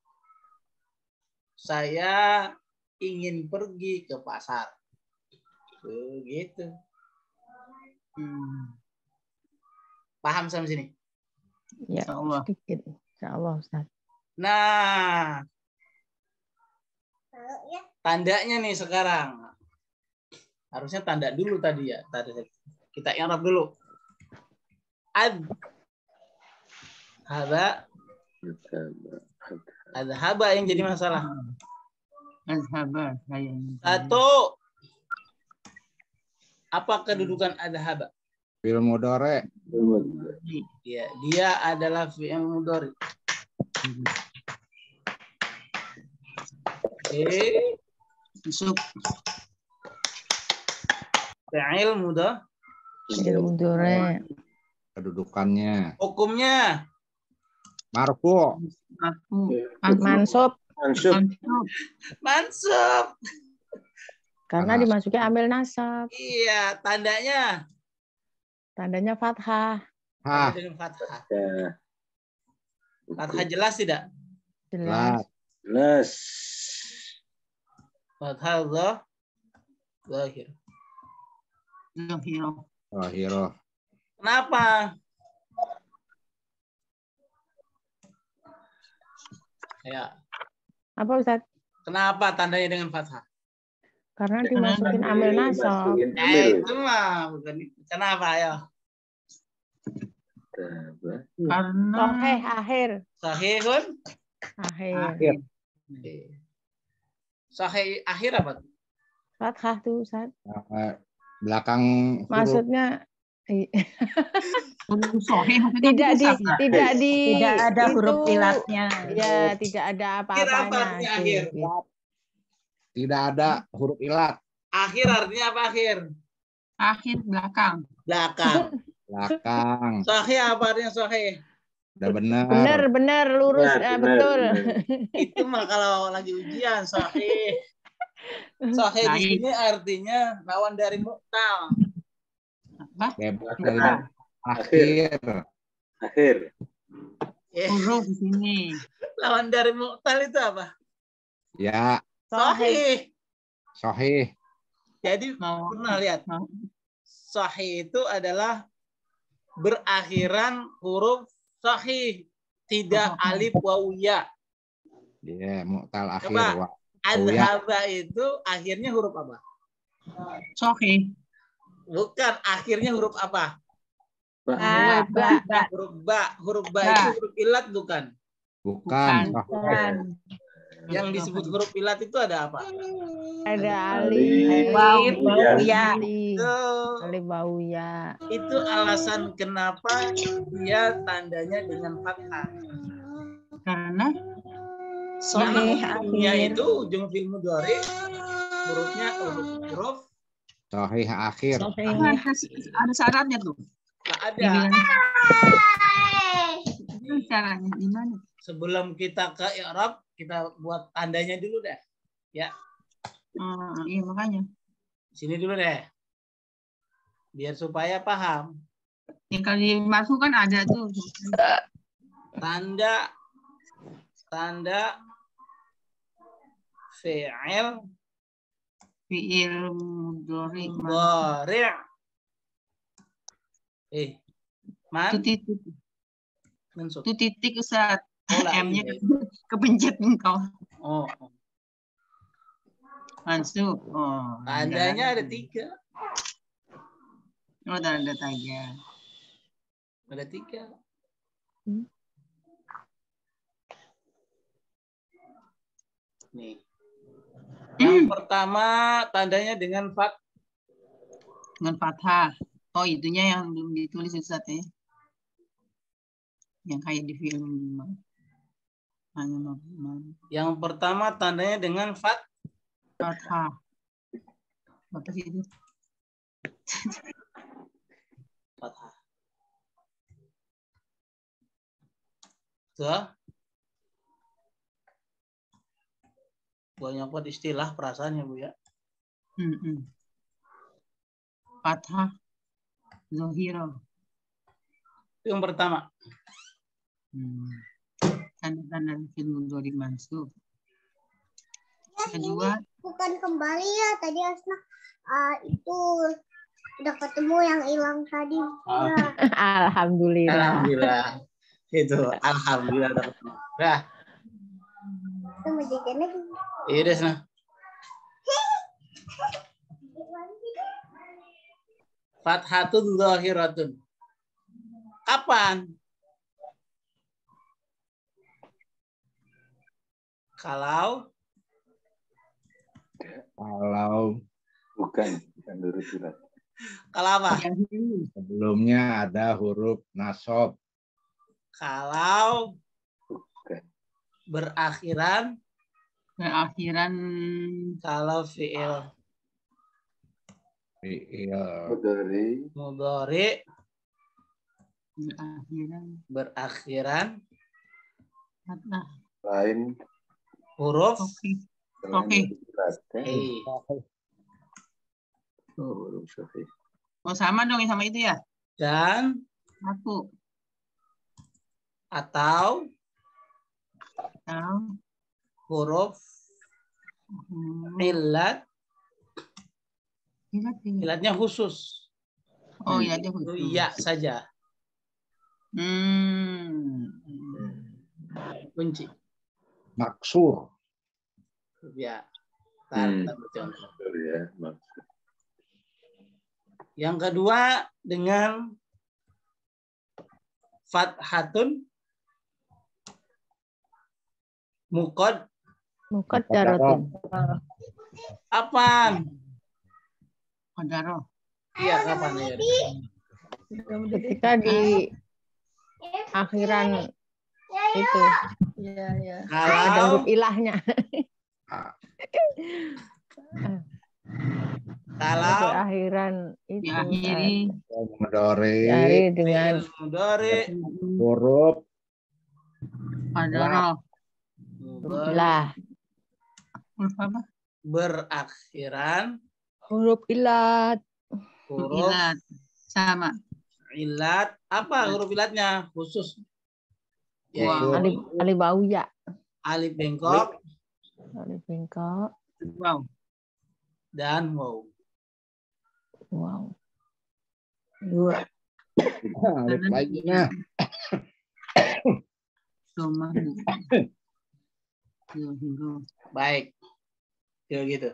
Speaker 1: Saya ingin pergi ke pasar. Begitu. Paham sampai sini?
Speaker 5: Ya, sedikit. Insyaallah, Ustaz.
Speaker 1: Nah, tandanya nih sekarang. Harusnya tanda dulu tadi ya. Kita i'rab dulu. Adhaba yang jadi masalah.
Speaker 2: Adhaba.
Speaker 1: 1. Apa kedudukan adhaba?
Speaker 4: Fi'il mudhari.
Speaker 1: Ya, dia adalah fi'il mudhari.
Speaker 2: Masuk.
Speaker 1: Fi'il mudhari.
Speaker 5: Fi'il mudhari.
Speaker 4: kedudukannya.
Speaker 1: Hukumnya
Speaker 4: Marfu.
Speaker 5: Mansub.
Speaker 1: mansub.
Speaker 5: Karena dimasuki amil nasab.
Speaker 1: Iya, tandanya.
Speaker 5: Tandanya fathah.
Speaker 4: Hah,
Speaker 1: Dengan fathah.
Speaker 3: Ya.
Speaker 1: Fathah jelas tidak?
Speaker 5: Jelas.
Speaker 3: Jelas.
Speaker 1: Fathah zahir.
Speaker 4: Zahirah.
Speaker 1: Kenapa? Ya.
Speaker 5: Apa Ustaz?
Speaker 1: Kenapa tandanya dengan fathah?
Speaker 5: Karena dimasukin amil nasab.
Speaker 3: Masukin amil.
Speaker 1: Itu mah bukan. Kenapa ya?
Speaker 5: Sahih akhir.
Speaker 1: Sahihun.
Speaker 5: Akhir.
Speaker 1: Sahih akhir apa?
Speaker 5: Fathah tuh Ustaz.
Speaker 4: Belakang huruf.
Speaker 5: Maksudnya
Speaker 7: tidak ada huruf
Speaker 5: itu,
Speaker 7: ilatnya.
Speaker 5: Ya, tidak ada apa-apanya.
Speaker 1: Akhir.
Speaker 4: Tidak ada huruf ilat.
Speaker 1: Akhir artinya apa akhir?
Speaker 2: Akhir belakang.
Speaker 4: Belakang.
Speaker 1: Sahih apa artinya sahih?
Speaker 4: Udah benar.
Speaker 5: Benar, lurus, betul.
Speaker 1: Itu mah kalau lagi ujian sahih. Sahih di sini artinya lawan dari mu'tal.
Speaker 4: Bebas dari akhir.
Speaker 2: Huruf di sini.
Speaker 1: Lawan dari mu'tal itu apa?
Speaker 4: Ya,
Speaker 1: Sahih.
Speaker 4: sahih.
Speaker 1: Jadi pernah lihat? Sahih itu adalah berakhiran huruf sahih, tidak alif wawiyah.
Speaker 4: Iya, mu'tal akhir.
Speaker 1: Coba, adhaba itu akhirnya huruf apa?
Speaker 2: Sahih.
Speaker 1: Bukan, akhirnya huruf apa? Huruf ba itu huruf ilat bukan?
Speaker 4: Bukan.
Speaker 1: Yang disebut huruf ilat itu ada apa?
Speaker 5: Ada alif bauya.
Speaker 1: Itu alasan kenapa dia tandanya dengan fathah.
Speaker 2: Karena
Speaker 1: Ujungnya itu ujung fi'il mudhari hurufnya huruf
Speaker 4: Sahih akhir.
Speaker 2: ada syaratnya tuh.
Speaker 1: tak ada.
Speaker 2: Caranya gimana?
Speaker 1: Sebelum kita ke i'rab, kita buat tandanya dulu deh. Ya,
Speaker 2: Iya makanya.
Speaker 1: sini dulu deh. Biar supaya paham.
Speaker 2: Yang kalau dimasuk kan ada tuh.
Speaker 1: Tanda fi'il
Speaker 2: mudhari. Itu titik Ustaz. M-nya kepencet engkau. Masuk.
Speaker 1: Tandanya ada 3.
Speaker 2: Ada 3.
Speaker 1: Ada 3. Nih. Yang pertama tandanya dengan
Speaker 2: fathah. Oh, itunya yang belum ditulis Ustaz ya. Yang kayak di film.
Speaker 1: Yang pertama tandanya dengan
Speaker 2: fathah. Apa sih itu?
Speaker 1: Fathah. Tuh. Banyak buat istilah perasaannya Bu ya.
Speaker 2: Fathah. Zahira.
Speaker 1: Itu yang pertama.
Speaker 2: Tanda-tanda fi'il mudhari mansub. Kedua,
Speaker 6: bukan kembali ya tadi Asna. Itu udah ketemu yang hilang tadi.
Speaker 5: Alhamdulillah.
Speaker 1: Itu alhamdulillah udah ketemu. Dah.
Speaker 6: Itu menjadinya
Speaker 1: Iya deh, nah. Fathatun zahiratun. Kapan? Kalau
Speaker 3: bukan huruf ilat.
Speaker 1: Kalau apa?
Speaker 4: Sebelumnya ada huruf nasab.
Speaker 1: Kalau berakhiran kalau fi'il mudhari Berakhiran
Speaker 2: Fathah.
Speaker 3: Lain.
Speaker 1: huruf
Speaker 2: Oke.
Speaker 3: Selain surat.
Speaker 1: I.
Speaker 3: Oh, huruf sahih.
Speaker 2: Oh, sama dong sama itu ya?
Speaker 1: Dan
Speaker 2: Aku
Speaker 1: atau
Speaker 2: tahu.
Speaker 1: huruf ilat. Ilatnya khusus.
Speaker 2: Oh, iya dia
Speaker 1: Itu iya saja. Kunci.
Speaker 4: Maksur.
Speaker 1: Ya. Contoh.
Speaker 3: Ya, maksud.
Speaker 1: Yang kedua dengan fathatun mukod.
Speaker 5: Muqaddaratun.
Speaker 1: Apaan?
Speaker 2: Qadaro.
Speaker 1: Iya, kapan ya?
Speaker 5: Ketika di akhiran itu ada
Speaker 1: Kalau
Speaker 5: huruf ilahnya.
Speaker 1: kalau
Speaker 5: Di akhiran itu
Speaker 2: Diakhiri
Speaker 4: Mudhari.
Speaker 5: dari dengan
Speaker 1: fi'il mudhari
Speaker 4: Huruf.
Speaker 2: Qadaro.
Speaker 5: ilah.
Speaker 2: Huruf apa?
Speaker 1: berakhiran
Speaker 5: Huruf ilat.
Speaker 1: huruf
Speaker 2: Ilat. Sama.
Speaker 1: ilat. Apa huruf ilatnya khusus?
Speaker 2: Wow.
Speaker 5: Alif bau ya.
Speaker 1: Alif bengkok
Speaker 5: Alif bengkok.
Speaker 2: Wow.
Speaker 1: dan waw.
Speaker 5: Wow. Dua.
Speaker 4: Alif lagi nah.
Speaker 2: Soma.
Speaker 1: Baik. Ya gitu.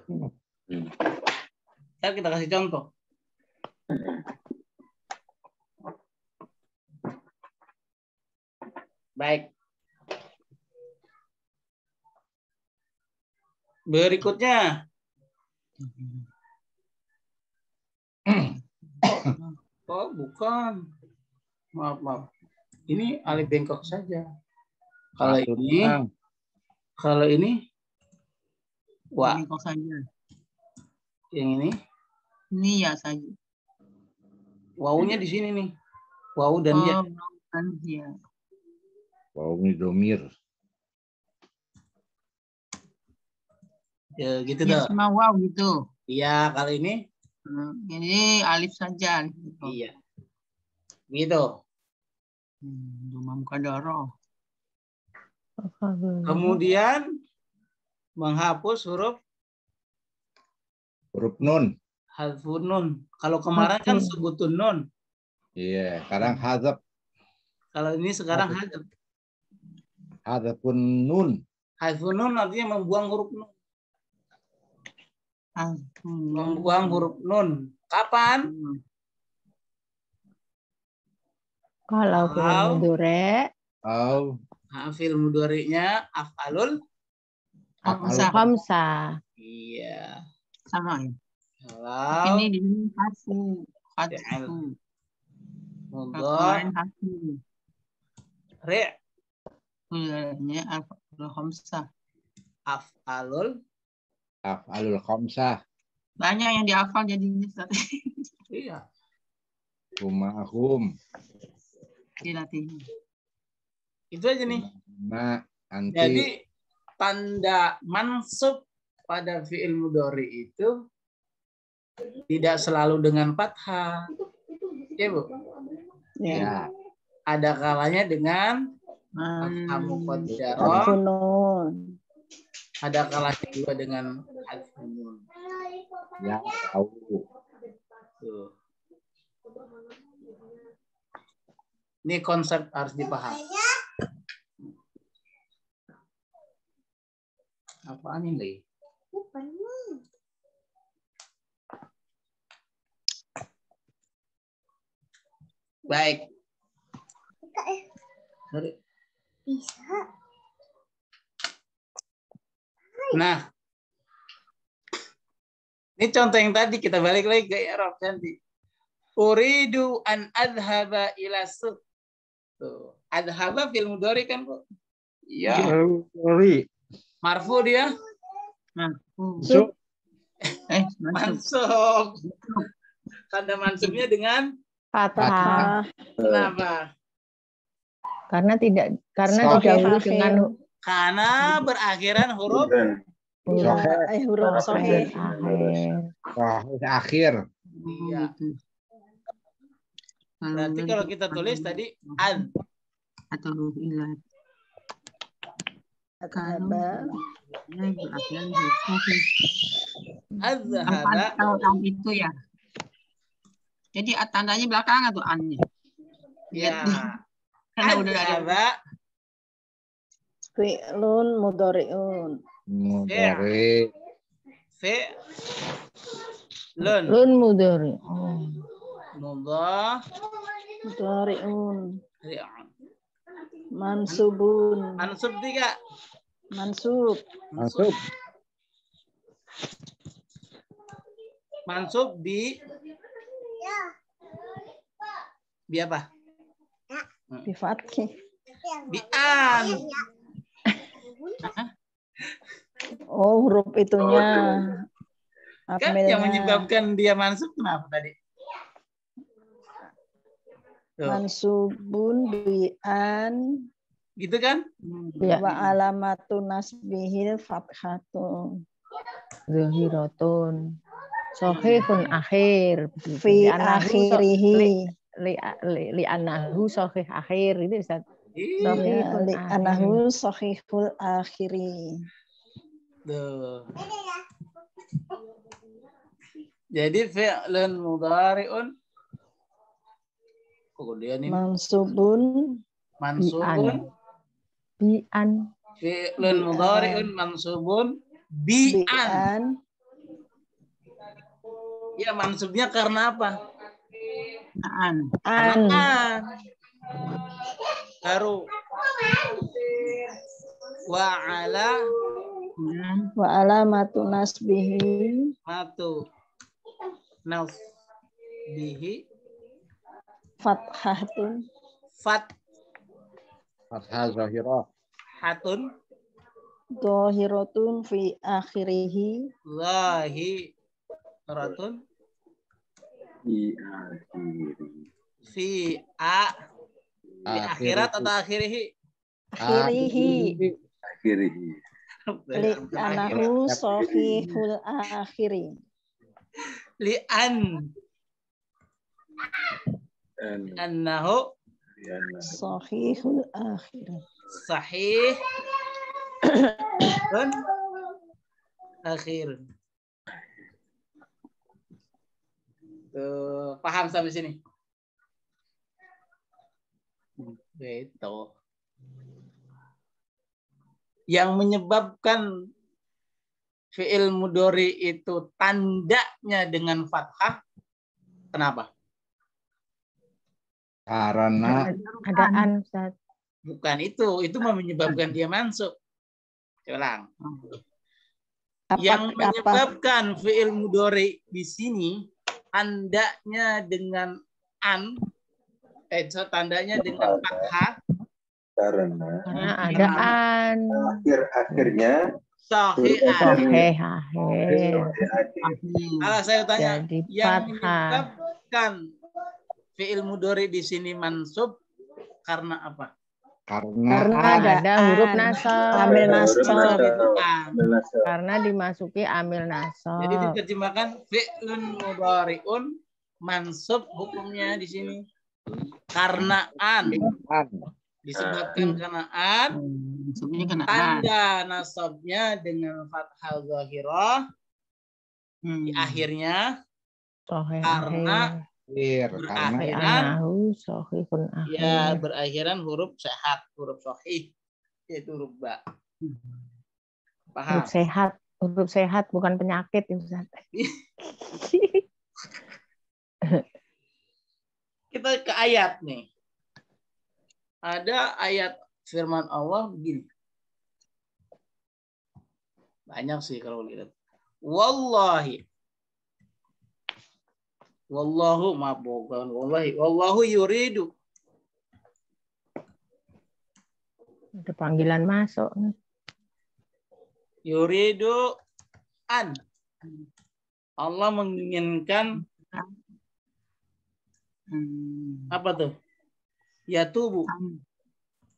Speaker 1: Ntar kita kasih contoh. Baik. Berikutnya. Oh, bukan. Maaf. Ini alif bengkok saja. Kalau ini wa.
Speaker 2: Bengkok saja.
Speaker 1: Yang ini
Speaker 2: Ini ya saja.
Speaker 1: wawunya di sini nih. Wawu dan ya.
Speaker 2: Kan ya.
Speaker 4: Wow, ini domir.
Speaker 1: Ya gitu
Speaker 2: Ini
Speaker 1: dah.
Speaker 2: cuma wow gitu.
Speaker 1: Iya, kalau ini
Speaker 2: Ini alif saja.
Speaker 1: iya. Gitu.
Speaker 2: Dumam Qadaro.
Speaker 1: Kemudian menghapus huruf
Speaker 4: Nun.
Speaker 1: hadfun nun. Kalau kemarin kan sebutun nun.
Speaker 4: Iya, sekarang hazab.
Speaker 1: Kalau ini sekarang hadf.
Speaker 4: Hazabun nun.
Speaker 1: Hadfun nun artinya membuang huruf nun. Membuang huruf nun. Kapan?
Speaker 5: Kalau fi'il mudhari
Speaker 1: Fi'il mudhari'nya af'alul
Speaker 5: khamsah.
Speaker 1: Iya.
Speaker 2: Sama ya.
Speaker 1: Kalau
Speaker 2: Ini di sini hafu. Kemarin hafu.
Speaker 1: re
Speaker 2: Ini al khamsah.
Speaker 1: af'alul
Speaker 4: khamsah.
Speaker 2: Banyak yang dihafal jadinya.
Speaker 1: iya.
Speaker 4: Humahum.
Speaker 2: Dilatih.
Speaker 1: Itu aja nih.
Speaker 4: Anti.
Speaker 1: Jadi tanda mansub pada fi'il mudhari itu tidak selalu dengan fathah. Ya, Bu?
Speaker 4: Ya.
Speaker 1: Ada kalanya dengan fathah muqaddarah.
Speaker 5: Nun.
Speaker 1: Ada kalanya juga dengan hadfun nun.
Speaker 4: Ya, tahu.
Speaker 1: Tuh. Ini konsep harus dipahami. Apaan ini? Baik.
Speaker 6: Bisa.
Speaker 1: Nah, ini contoh yang tadi kita balik lagi ke i'rab nanti. Uridu an adhaba ila suq. Tuh, adhaba fil mudhari kan, Bu? Iya.
Speaker 4: Sorry.
Speaker 1: Marfu dia?
Speaker 4: So,
Speaker 1: Mansub. Tanda mansubnya dengan
Speaker 5: Fathah.
Speaker 1: kenapa?
Speaker 5: karena
Speaker 4: Sohih
Speaker 5: didahului
Speaker 6: akhir.
Speaker 5: dengan
Speaker 1: Karena berakhiran huruf
Speaker 6: Huruf
Speaker 5: sohih
Speaker 6: sohih.
Speaker 5: akhir.
Speaker 4: Sohih akhir.
Speaker 1: Iya.
Speaker 2: Gitu.
Speaker 1: Berarti kalau kita tulis tadi ad.
Speaker 2: atau huruf ilat. Kalau berakhiran huruf sohih.
Speaker 1: Azhaba.
Speaker 2: Tahu itu ya. Jadi tandanya belakangan tuh an-nya.
Speaker 1: Ya.
Speaker 2: Karena udah ada
Speaker 1: Azhaba.
Speaker 6: Fi'lun mudhari'un.
Speaker 4: Mudhari.
Speaker 1: Fi'lun.
Speaker 5: Lun mudhari.
Speaker 6: Mudhari'un.
Speaker 1: Mudhari'un.
Speaker 6: Mansubun.
Speaker 1: Mansub 3.
Speaker 6: Mansub.
Speaker 4: Masuk.
Speaker 1: Mansub bi apa?
Speaker 6: Bi fathih.
Speaker 1: Bi an.
Speaker 6: Oh, huruf itunya.
Speaker 1: Kan yang menyebabkan dia mansub kenapa tadi? Tuh.
Speaker 6: Mansubun bi an
Speaker 1: Gitu kan?
Speaker 5: Ya.
Speaker 6: wa alamatu nasbihil fathatu.
Speaker 5: Zahiratun. Sohihun akhir.
Speaker 6: Fi akhirihi.
Speaker 5: Li anahu sohih akhir. Itu Ustaz.
Speaker 1: Iya.
Speaker 5: Sohihun
Speaker 6: Li
Speaker 5: akhir.
Speaker 6: anahu sahihul akhiri.
Speaker 1: Tuh. Jadi fi'lun mudhari'un. Kemudian ini
Speaker 6: Mansubun
Speaker 1: mansubun.
Speaker 5: Bi'an.
Speaker 1: Fi'lun mudhari'un mansubun bi'an.
Speaker 6: bi'an.
Speaker 1: Ya mansubnya karena apa?
Speaker 2: an.
Speaker 6: An.
Speaker 1: Baru wa ala
Speaker 6: Wa alamatu nasbihi.
Speaker 1: matu nasbihi
Speaker 6: Fathatun.
Speaker 4: Fathah zahirah.
Speaker 1: fathatun
Speaker 6: Dohiratun fi akhirihi.
Speaker 1: zahiratun
Speaker 3: Di akhiri.
Speaker 1: fi akhirat atau akhirihi.
Speaker 6: Akhirihi.
Speaker 3: Akhirihi.
Speaker 6: Li anahu sahihul akhiri.
Speaker 1: Li'an
Speaker 3: Dan
Speaker 1: annahu
Speaker 6: Sahihul akhiri.
Speaker 1: sahih dan akhir. Tuh, paham sampai sini? Gitu. Yang menyebabkan fi'il mudhari itu tandanya dengan fathah, kenapa?
Speaker 4: Karena
Speaker 5: Adaan Ustaz.
Speaker 1: Bukan itu menyebabkan dia mansub. Ulang. Yang menyebabkan fi'il mudhari di sini tandanya dengan tandanya dengan fathah
Speaker 3: karena
Speaker 5: Adaan.
Speaker 3: akhir-akhirnya
Speaker 1: sahihan.
Speaker 5: Sohih akhir.
Speaker 1: Kalau saya tanya,
Speaker 5: Jadi
Speaker 1: yang
Speaker 5: fathah.
Speaker 1: menyebabkan fi'il mudhari di sini mansub karena apa?
Speaker 4: karena
Speaker 5: Ada huruf nasab.
Speaker 6: Amil nasab.
Speaker 5: Karena dimasuki amil nasab.
Speaker 1: Jadi diterjemahkan fi'lun mudhari'un mansub hukumnya di sini karena disebabkan karena tanda nasabnya dengan fathah zahirah di akhirnya
Speaker 5: Sohih
Speaker 1: karena berakhiran
Speaker 5: sohihun akhir.
Speaker 1: ya berakhiran huruf sehat, huruf sahih yaitu huruf ba. Paham?
Speaker 5: Huruf sehat bukan penyakit Ustaz.
Speaker 1: Kita ke ayat nih. Ada ayat firman Allah begini. Banyak sih kalau lihat. Wallahi. Wallahu maaf bukan wallahi. Wallahu yuridu.
Speaker 5: Ada panggilan masuk.
Speaker 1: Yuridu an. Allah menginginkan apa tuh? Ya tubuh.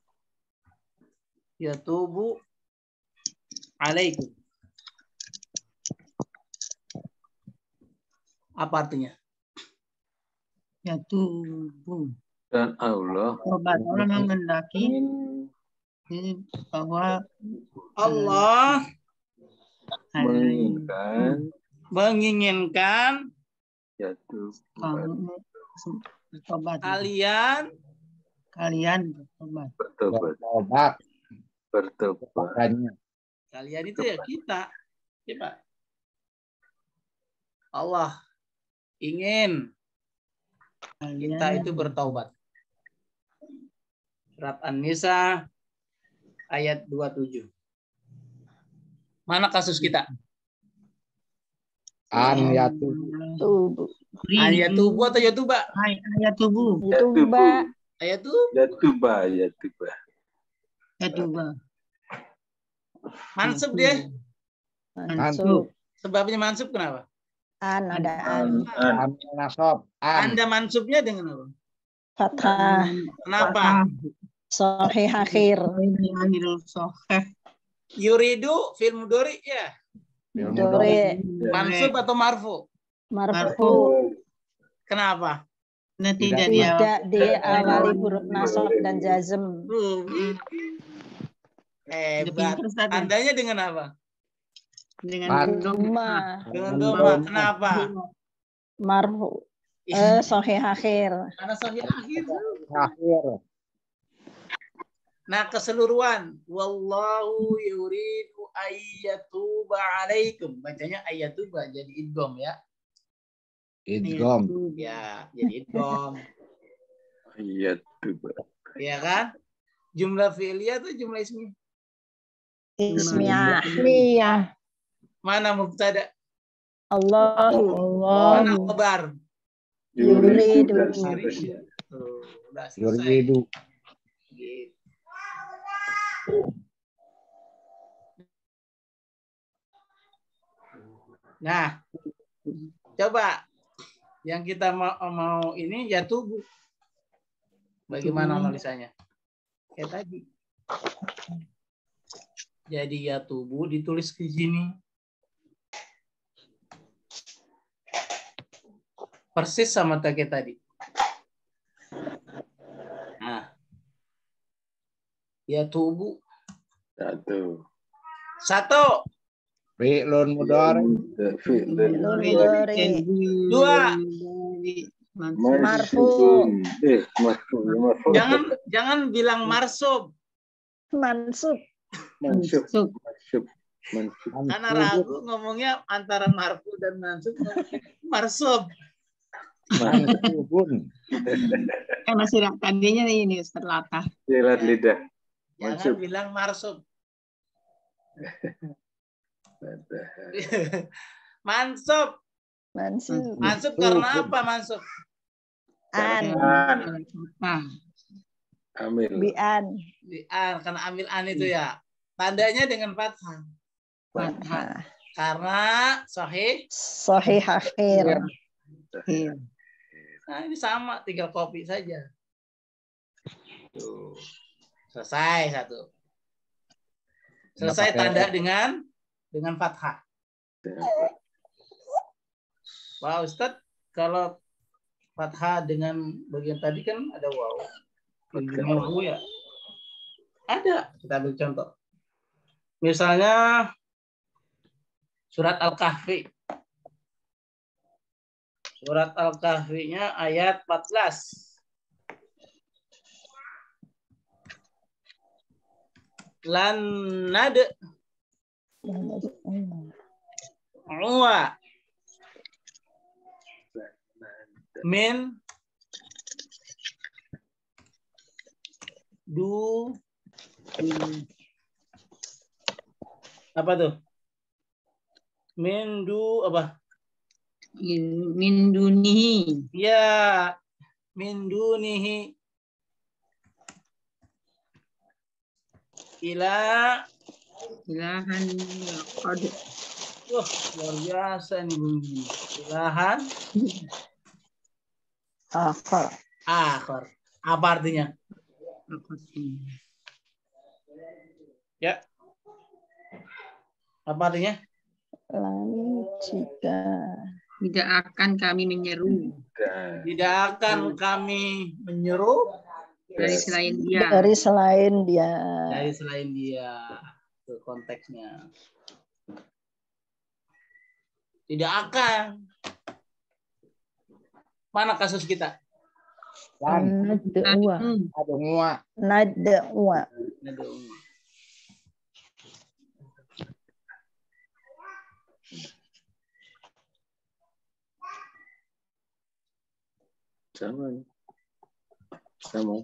Speaker 1: yatubu alaikum. Apa artinya?
Speaker 2: Yatubu.
Speaker 3: Dan Allah
Speaker 2: Obat orang menghendaki bahwa
Speaker 1: Allah menginginkan
Speaker 3: yaitu
Speaker 2: bertobat.
Speaker 1: kalian
Speaker 2: bertobat.
Speaker 3: bertobat.
Speaker 1: Kalian itu ya kita. Coba. Allah ingin kita itu bertaubat. Surat An-Nisa ayat 27. Mana kasus kita?
Speaker 5: Tubuh.
Speaker 1: Ayatubu atau yatuba?
Speaker 2: Ayatubu.
Speaker 3: Yatuba.
Speaker 1: Mansub dia.
Speaker 5: Mansub.
Speaker 1: Sebabnya mansub kenapa?
Speaker 5: Ada
Speaker 4: Nasab.
Speaker 1: Anda mansubnya dengan apa?
Speaker 5: fathah.
Speaker 1: Kenapa?
Speaker 5: Sahih akhir.
Speaker 1: Yuridu fil mudhari ya.
Speaker 5: Dore.
Speaker 1: Mansub atau marfu?
Speaker 5: Marfu.
Speaker 1: Kenapa?
Speaker 2: Tidak
Speaker 5: diawali huruf nasab dan jazm.
Speaker 1: Hebat. Tandanya dengan apa?
Speaker 2: Dengan
Speaker 5: Doma.
Speaker 1: Dengan doma. Kenapa?
Speaker 5: Marfu. Sahih akhir.
Speaker 1: Karena sahih akhir. Nah, keseluruhan. Wallahu yuridu ayyatuba alaikum. Bacanya ayyatuba jadi idgham ya.
Speaker 4: Idgham.
Speaker 1: Ya, jadi idgham.
Speaker 3: Yatuba.
Speaker 1: Ya kan? Jumlah fi'liyah atau jumlah ismiyah?
Speaker 5: Ismiyah.
Speaker 1: Mana mubtada?
Speaker 5: Allahu.
Speaker 1: Mana khabar?
Speaker 5: Yuridu.
Speaker 1: Udah selesai.
Speaker 4: Yuridu.
Speaker 1: Nah, coba yang kita mau ini yatubu. Bagaimana nulisannya? Kayak tadi. Jadi yatubu ditulis di sini. Persis sama kayak tadi. Nah. Yatubu. Satu.
Speaker 4: Fi'lun mudhari.
Speaker 1: Dua.
Speaker 5: Marfu.
Speaker 1: Jangan bilang marsub.
Speaker 5: Mansub.
Speaker 1: Karena ragu ngomongnya antara marfu dan mansub. Marsub.
Speaker 4: Mansubun.
Speaker 2: masih tadinya ini terlatah.
Speaker 3: Jelat lidah.
Speaker 1: Jangan bilang marsub. Mansub. Mansub karena apa mansub?
Speaker 3: Amil.
Speaker 5: Bi'an.
Speaker 1: Karena amil an itu ya. Tandanya dengan fathah. Karena sahih
Speaker 5: akhir.
Speaker 1: Nah, ini sama, tinggal copy saja. Tuh. Selesai satu. Selesai tanda dengan fathah. Pak Ustadz, kalau fathah dengan bagian tadi kan ada waw. Waw ya. Ada. Kita ambil contoh. Misalnya surat Al-Kahfi. Surat Al-Kahfi-nya ayat 14. Lan nad uwa min du apa tuh? Min du apa?
Speaker 2: Min dunihi.
Speaker 1: Ya, min dunihi. Ilahan qad. Wah, luar biasa nih bunyi. Ilahan akhir. Apa artinya? Ya. Apa artinya?
Speaker 5: Lan jika
Speaker 2: Tidak akan kami menyeru
Speaker 1: Tidak akan kami menyeru
Speaker 2: dari selain dia.
Speaker 5: dari selain dia.
Speaker 1: dari selain dia. Itu konteksnya. Tidak akan. Mana kasus kita?
Speaker 4: Lan,
Speaker 5: Nad'wa.
Speaker 4: ada ngua.
Speaker 5: Nad'wa.
Speaker 3: Sama.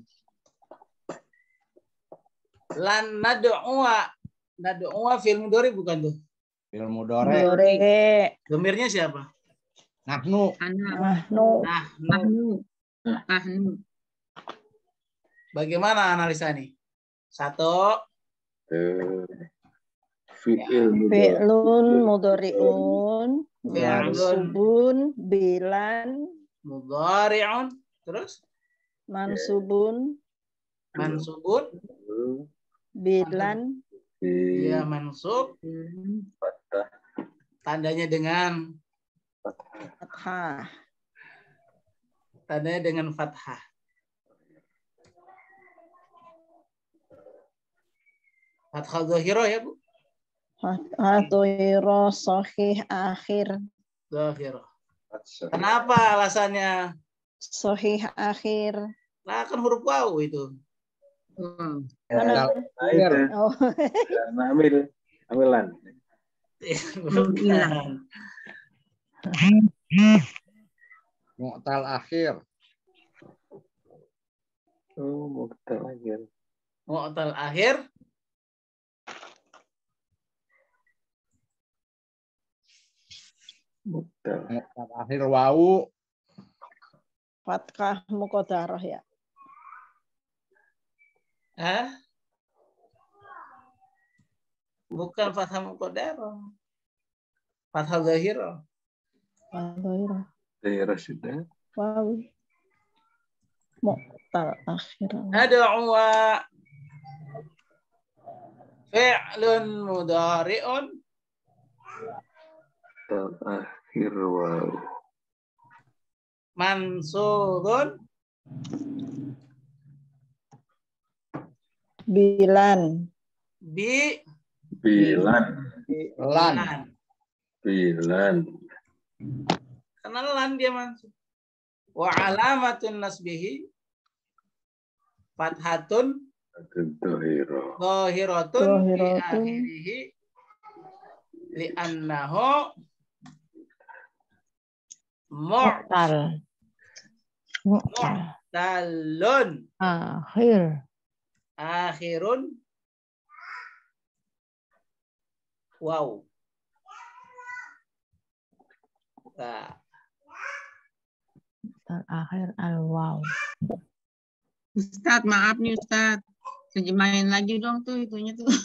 Speaker 1: Lan nad'uwa fil mudhari bukan tuh?
Speaker 4: Fil mudhari.
Speaker 5: Dore.
Speaker 1: Domirnya siapa?
Speaker 4: Nahnu.
Speaker 2: Anak.
Speaker 5: Nahnu.
Speaker 2: Ahnu.
Speaker 1: Bagaimana analisa ini? Satu,
Speaker 3: Fi'il
Speaker 5: Fi'lun mudhari'un.
Speaker 1: Fi'lun.
Speaker 5: Mansubun. Bilan.
Speaker 1: mudhari'un, terus
Speaker 5: Mansubun.
Speaker 1: mansubun,
Speaker 5: Bilan.
Speaker 1: dia mansub, tandanya dengan
Speaker 5: Fathah.
Speaker 1: fathah. Fathah zahirah ya, Bu?
Speaker 5: Fathah sahih akhir.
Speaker 1: Zahirah. Kenapa alasannya?
Speaker 5: Sahih akhir.
Speaker 1: Nah, kan huruf waw itu.
Speaker 5: Mana? Oh.
Speaker 3: Amilan.
Speaker 1: Bukan.
Speaker 4: Mu'tal akhir.
Speaker 3: Oh, mu'tal akhir.
Speaker 1: Mu'tal akhir.
Speaker 3: Mu'tal.
Speaker 4: Mu'tal akhir wau.
Speaker 5: Fathah muqaddarah ya.
Speaker 1: Hah? Bukan fathah muqaddarah. Fathah zahirah.
Speaker 5: Fathah.
Speaker 3: Daerah sudah.
Speaker 5: Wow. Mu'tal akhir.
Speaker 1: Nad'uwa fi'lun mudhari'un
Speaker 3: Mu'tal akhir wow.
Speaker 1: mansubun
Speaker 5: Bilan.
Speaker 3: Bilan.
Speaker 4: Lan.
Speaker 3: Bilan.
Speaker 1: Karena lan dia mansub. Wa alamatun nasbihi fathatun
Speaker 3: Dohiro.
Speaker 1: zahiratun fi
Speaker 5: Zahiratun.
Speaker 1: akhirih li'annahu
Speaker 5: Mu'tal. Mu'tal.
Speaker 1: mu'talun
Speaker 5: Akhir.
Speaker 1: akhirun wow. Nah,
Speaker 5: Mu'tal akhir al-waw.
Speaker 2: Ustadz, maaf nih Ustadz. Terjemahin lagi dong tuh itunya tuh.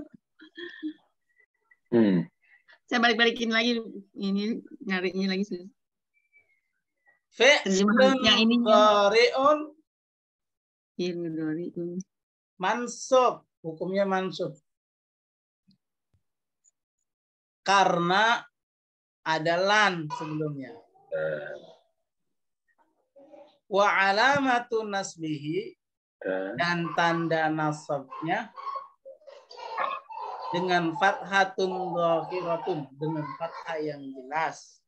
Speaker 2: Saya balik-balikin lagi ini nyarinya lagi. Terjemahan yang
Speaker 1: fi'lun
Speaker 2: ininya.
Speaker 1: mudhari'un
Speaker 2: Dari
Speaker 1: mansub, hukumnya mansub. Karena ada lan sebelumnya. Wa alamatu nasbihi, dan tanda nasabnya dengan fathatun zahiratun, dengan fathah yang jelas.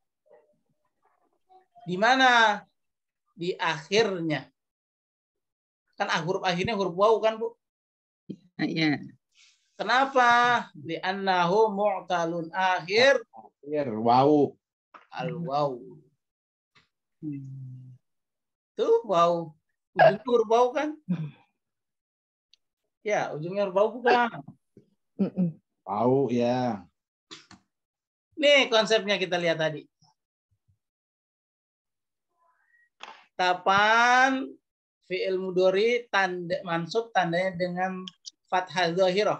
Speaker 1: Di mana? Di akhirnya. Kan huruf akhirnya huruf waw kan, Bu?
Speaker 2: ya.
Speaker 1: Kenapa? Li'annahu mu'talun akhir
Speaker 4: Akhir wau.
Speaker 1: al-waw. Tuh waw. Ujungnya huruf waw kan? Ya, ujungnya huruf waw bukan?
Speaker 4: Wau ya.
Speaker 1: Nih konsepnya kita lihat tadi. Kapan fi'il mudhari tanda mansub tandanya dengan fathah zahirah?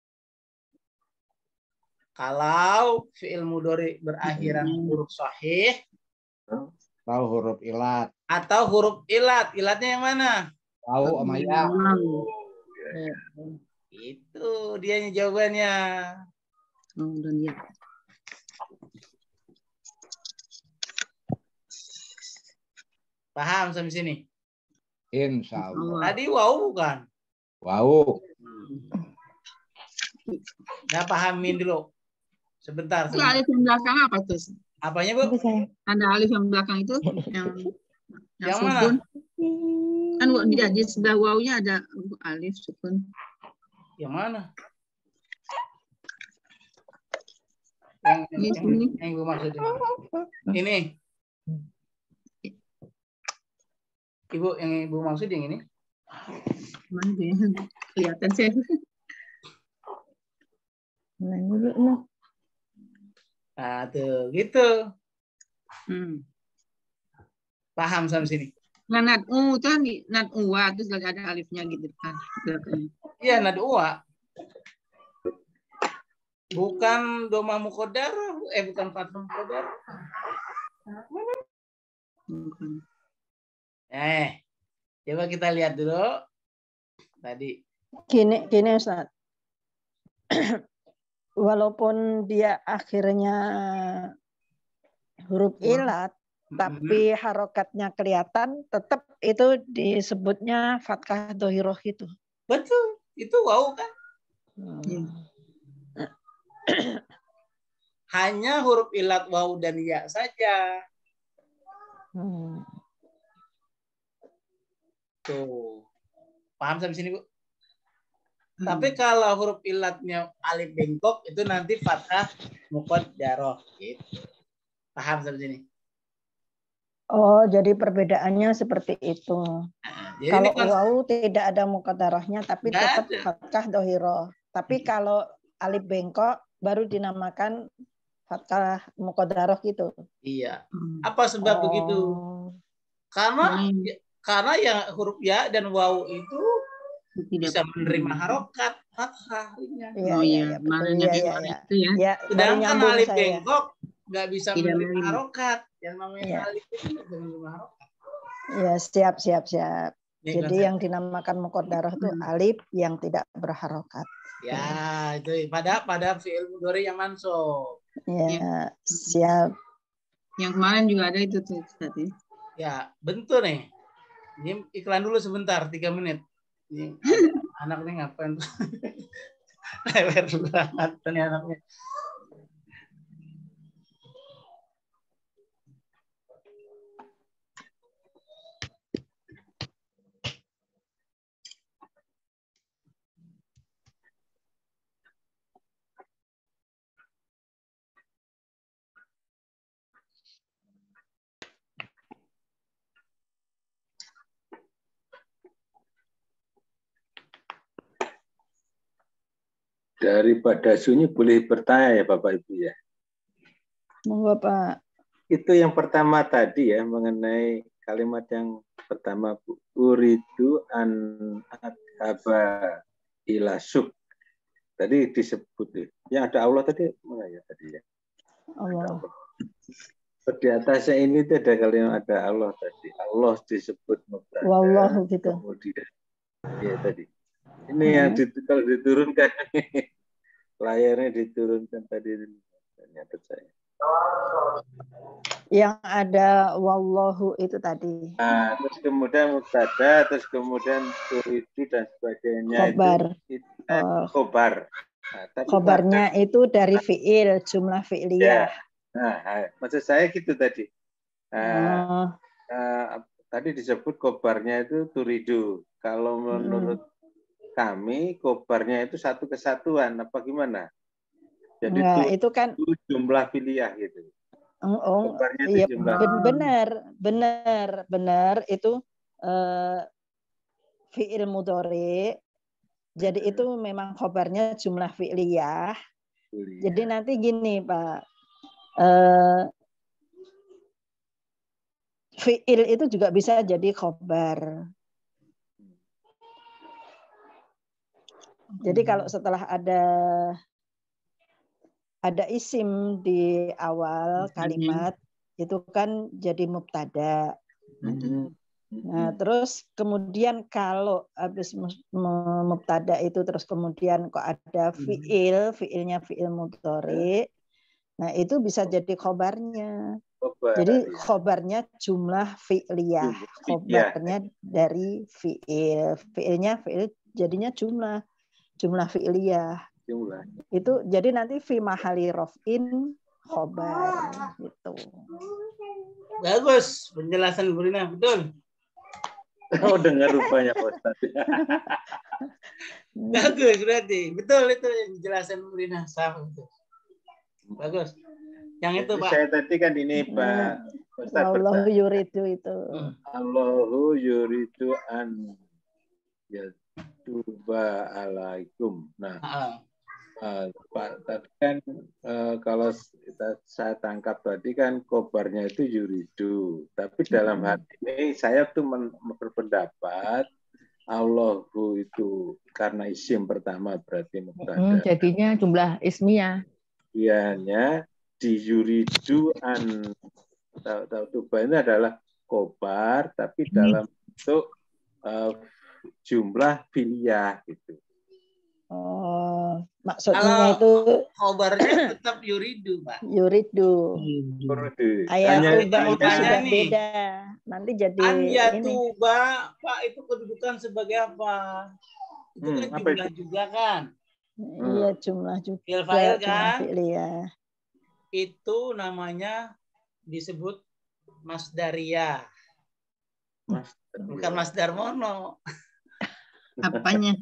Speaker 1: Kalau fi'il mudhari berakhiran huruf sahih
Speaker 4: Tahu huruf ilat.
Speaker 1: atau huruf ilat. Ilatnya yang mana?
Speaker 4: Wau sama ya.
Speaker 1: Itu dianya jawabannya.
Speaker 2: Oh, udah lihat.
Speaker 1: Paham sampai sini?
Speaker 4: Insya Allah.
Speaker 1: Tadi wow bukan?
Speaker 4: Wow.
Speaker 1: Nah, pahamin dulu. Sebentar.
Speaker 2: Itu alif yang belakang apa tuh?
Speaker 1: Apanya, Bu?
Speaker 2: Tanda alif yang belakang itu yang
Speaker 1: Yang mana?
Speaker 2: sukun. Kan di sebelah wawunya ada alif sukun.
Speaker 1: Yang mana? Yang Ibu maksud ini. Ibu, yang Ibu maksud yang ini?
Speaker 2: Mana ya? Kelihatan saya.
Speaker 1: Nah, tuh, gitu. Paham sampai sini?
Speaker 2: Nah, nadu itu kan nadu terus lagi ada alifnya gitu kan.
Speaker 1: Iya, nadu wa. Bukan doma muqaddarah, bukan fathah muqaddarah. Coba kita lihat dulu. Tadi.
Speaker 5: Gini Ustaz. Walaupun dia akhirnya huruf ilat, tapi harokatnya kelihatan, tetap itu disebutnya fathah dhohiroh itu.
Speaker 1: Betul, itu wow kan? Hanya huruf ilat waw dan ya saja. Tuh. Paham sampai sini, Bu? Tapi kalau huruf ilatnya alif bengkok itu nanti fathah muqaddarah gitu. Paham sampai sini?
Speaker 5: Oh, jadi perbedaannya seperti itu.
Speaker 1: Jadi
Speaker 5: kalau waw tidak ada muqaddarahnya tapi tetap fathah dhohiroh. Tapi kalau alif bengkok baru dinamakan fathah muqaddarah gitu.
Speaker 1: Iya. Apa sebab begitu? Karena yang huruf ya dan waw itu bisa menerima harokat fathah.
Speaker 5: Iya, betul. Iya.
Speaker 1: Sedangkan alif bengkok nggak bisa menerima harokat. Yang namanya alif itu nggak bisa menerima harokat.
Speaker 5: Ya, siap. Jadi yang dinamakan muqaddarah itu alif yang tidak berharokat.
Speaker 1: Ya, itu pada fi'il mudhari yang mansub.
Speaker 5: Ya, siap.
Speaker 2: Yang kemarin juga ada itu tuh tadi.
Speaker 1: Ya, bentuk nih. Ini iklan dulu sebentar, 3 menit. Ini anak nih ngapain? Lewer banget nih anaknya.
Speaker 3: Daripada sunyi boleh bertanya ya Bapak Ibu ya.
Speaker 5: Monggo Pak.
Speaker 3: Itu yang pertama tadi ya mengenai kalimat yang pertama Bu. Uridu an adhaba ila suk. Tadi disebut yang ada Allah tadi mana ya tadi ya?
Speaker 5: Allah.
Speaker 3: Di atasnya ini tuh ada kalimat ada Allah tadi. Allah disebut mubtada.
Speaker 5: Wallahu gitu.
Speaker 3: Kemudian ya tadi. Ini yang kalau diturunkan layarnya diturunkan tadi ternyata saya.
Speaker 5: Yang ada wallahu itu tadi.
Speaker 3: Nah, terus kemudian mubtada, terus kemudian turidu dan sebagainya.
Speaker 5: Khobar.
Speaker 3: Itu khobar. Nah,
Speaker 5: khobarnya itu dari fiil, jumlah fi'liyah.
Speaker 3: Nah, maksud saya gitu tadi. Tadi disebut khobarnya itu turidu. Kalau menurut kami khobarnya itu satu kesatuan apa gimana? Jadi
Speaker 5: itu kan
Speaker 3: jumlah fi'liyah gitu.
Speaker 5: Iya, benar itu fi'il mudhari. Jadi itu memang khobarnya jumlah fi'liyah. Jadi nanti gini Pak, fi'il itu juga bisa jadi khobar. Jadi kalau setelah ada isim di awal kalimat itu kan jadi mubtada. Nah, terus kemudian kalau habis mubtada itu terus kemudian kok ada fiilnya fiil mudhari. Nah, itu bisa jadi khobarnya. Jadi khobarnya jumlah fi'liyah. Khobarnya dari fi'il. Fi'ilnya fi'il jadinya jumlah fi'liyah. Itu jadi nanti fi mahali raf'in khobar gitu.
Speaker 1: Bagus penjelasan Bu Rina, betul.
Speaker 3: Oh, dengar rupanya Pak Ustaz.
Speaker 1: Bagus berarti. Betul itu yang dijelasin Bu Rina. Sah, betul. Bagus. Yang itu, Pak.
Speaker 3: Saya tadi kan ini Pak Ustaz.
Speaker 5: Allahu yuridu itu.
Speaker 3: Allahu yuridu an yatuba alaikum. Nah, Pak tadi kan kalau saya tangkap tadi kan kobarnya itu yuridu. Tapi dalam hati ini saya tuh berpendapat Allahu itu karena isim pertama berarti mubtada.
Speaker 7: Jadinya jumlah ismiyah.
Speaker 3: Ianya di yuridu an tuba ini adalah kobar tapi dalam bentuk jumlah filiyah gitu.
Speaker 5: Oh, maksudnya itu
Speaker 1: khobarnya tetap yuridu, Pak.
Speaker 5: Yuridu. Ayat tuba itu sudah beda. Nanti jadi
Speaker 1: An-yatuba, Pak, itu kedudukan sebagai apa? Itu kan jumlah juga kan?
Speaker 5: Iya, jumlah juga.
Speaker 1: Fil-fa'il kan?
Speaker 5: Ya.
Speaker 1: Itu namanya disebut masdariyah. Bukan masdar mono.
Speaker 2: Apanya?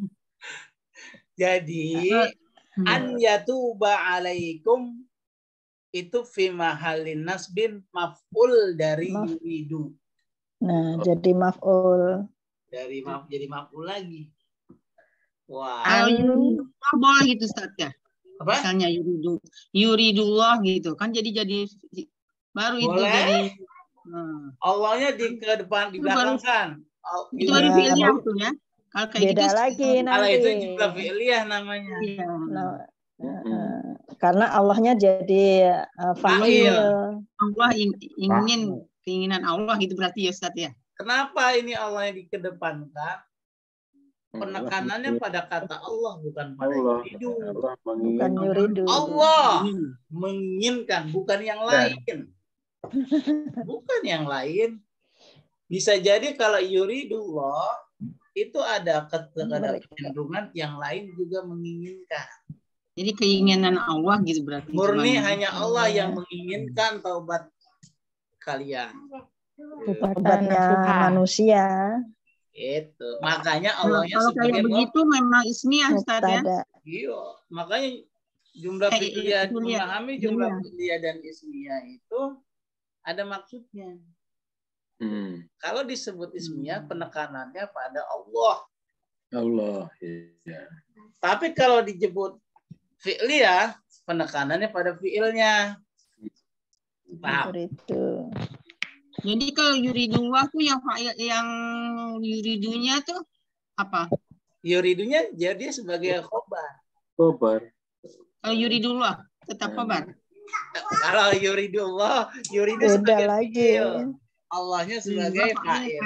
Speaker 1: Jadi an yatuba alaikum itu fi mahallin nasbin maf'ul dari yuridu.
Speaker 5: Nah, jadi maf'ul.
Speaker 1: Dari jadi maf'ul lagi. Wah.
Speaker 2: Kalau boleh gitu Ustaz ya.
Speaker 1: Apa?
Speaker 2: Misalnya yuridullah gitu kan jadi baru itu jadi
Speaker 1: Allahnya di ke depan di belakang kan.
Speaker 2: Itu baru fi'liyah itu ya. Kalau kayak
Speaker 5: beda
Speaker 2: gitu,
Speaker 5: lagi nanti.
Speaker 1: Kalau itu jumlah fi'liyah namanya.
Speaker 2: Iya.
Speaker 5: Karena Allahnya jadi fa'il.
Speaker 2: Allah ingin keinginan Allah gitu berarti ya Ustaz ya.
Speaker 1: Kenapa ini Allah yang dikedepankan? Penekanannya pada kata Allah bukan pada yuridu.
Speaker 5: Bukan yuridu.
Speaker 1: Allah menginginkan, bukan yang lain. Bukan yang lain. Bisa jadi kalau yuridullah itu ada kecenderungan yang lain juga menginginkan.
Speaker 2: Jadi keinginan Allah gitu berarti.
Speaker 1: Murni hanya Allah yang menginginkan taubat kalian.
Speaker 5: Taubatnya manusia.
Speaker 1: Itu. Makanya Allahnya
Speaker 2: kalau kayak begitu memang ismiyah Ustaz ya.
Speaker 1: Iya, makanya jumlah fi'liyah memahami jumlah fi'liyah dan ismiyah itu ada maksudnya. Kalau disebut ismiyah penekanannya pada Allah.
Speaker 3: Allah, iya.
Speaker 1: Tapi kalau disebut fi'liyah penekanannya pada fi'ilnya. Paham?
Speaker 5: Itu.
Speaker 2: Jadi kalau yuridullah tuh yang yuridunya tuh apa?
Speaker 1: Yuridunya jadi sebagai khobar.
Speaker 3: Khobar.
Speaker 2: Kalau yuridullah tetap khobar.
Speaker 1: Kalau yuridullah, yuridu
Speaker 5: beda
Speaker 1: sebagai
Speaker 5: lagi.
Speaker 1: fi'il. Allahnya sebagai fa'il.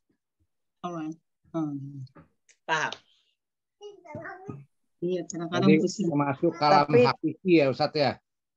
Speaker 1: Paham?
Speaker 2: Iya, kadang-kadang
Speaker 4: masuk kalam hakiki ya Ustaz ya.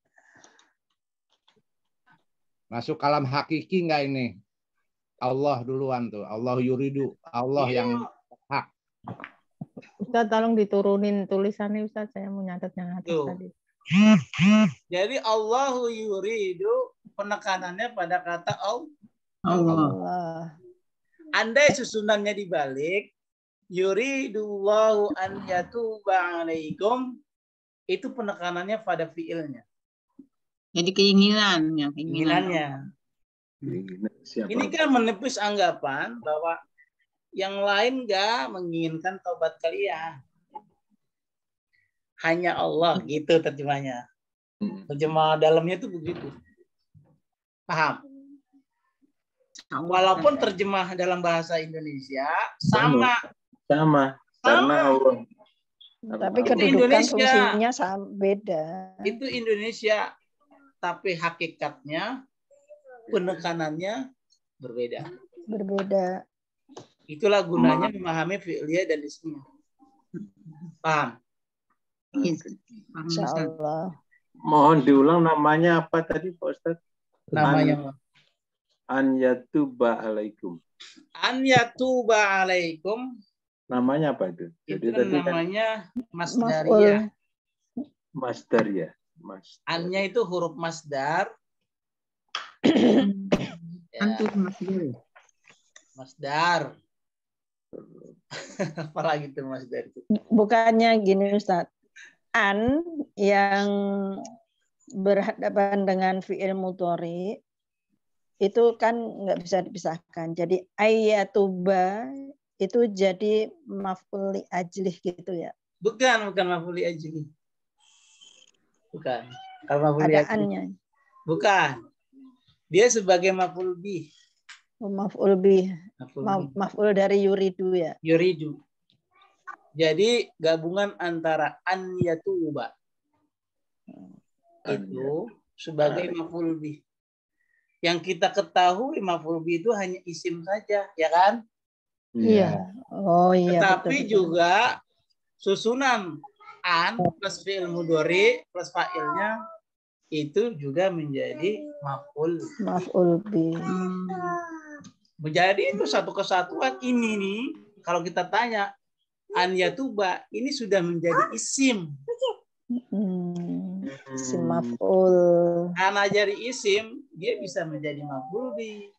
Speaker 4: Masuk kalam hakiki enggak ini? Allah duluan tuh. Allah yuridu. Allah yang hak.
Speaker 7: Ustaz tolong diturunin tulisannya Ustaz. Saya mau nyatet yang atas tadi.
Speaker 1: Jadi Allahu yuridu penekanannya pada kata Allah. Andai susunannya dibalik, yuridullahu an yatuba alaikum, itu penekanannya pada fiilnya.
Speaker 2: Jadi keinginannya.
Speaker 1: Ini kan menepis anggapan bahwa yang lain nggak menginginkan taubat kalian. Hanya Allah, gitu terjemahnya. Terjemah dalamnya itu begitu. Paham? Walaupun terjemah dalam bahasa Indonesia sama.
Speaker 3: Karena Allah.
Speaker 5: Tapi kedudukan fungsinya beda.
Speaker 1: Itu Indonesia. Tapi hakikatnya penekanannya berbeda. Itulah gunanya memahami fi'liyah dan ismiyah. Paham?
Speaker 5: Insya Allah.
Speaker 3: Mohon diulang namanya apa tadi Pak Ustadz?
Speaker 1: Namanya
Speaker 3: An yatuba alaikum.
Speaker 1: an yatuba alaikum.
Speaker 3: Namanya apa itu?
Speaker 1: Itu
Speaker 3: Jadi tadi
Speaker 1: namanya
Speaker 5: Maf'ul.
Speaker 1: masdariyah.
Speaker 3: masdar ya.
Speaker 1: An-nya itu huruf masdar.
Speaker 2: Antum
Speaker 1: Ya,
Speaker 2: masdar.
Speaker 1: masdar. Apalagi itu masdar itu?
Speaker 5: Bukannya gini Ustaz. An yang berhadapan dengan fi'il mudhari itu kan nggak bisa dipisahkan. Jadi ayatuba itu jadi maf'ul li ajlih gitu ya.
Speaker 1: Bukan maf'ul li ajli. Bukan. Kalau maf'ul li
Speaker 5: Ada
Speaker 1: ajli.
Speaker 5: annya.
Speaker 1: Bukan. Dia sebagai maf'ul bih.
Speaker 5: Maf'ul bih. Maf'ul dari yuridu ya.
Speaker 1: Yuridu. Jadi gabungan antara an yatuba itu sebagai maf'ul bih. Yang kita ketahui maf'ul bih itu hanya isim saja, ya kan?
Speaker 5: Iya. Oh iya.
Speaker 1: Tetapi
Speaker 5: betul.
Speaker 1: juga susunan an plus fi'il mudhari plus fa'ilnya itu juga menjadi maf'ul
Speaker 5: bih.
Speaker 1: Menjadi itu satu kesatuan. Ini nih kalau kita tanya an yatuba ini sudah menjadi isim.
Speaker 5: Isim maf'ul.
Speaker 1: Karena jadi isim dia bisa menjadi maf'ul bih.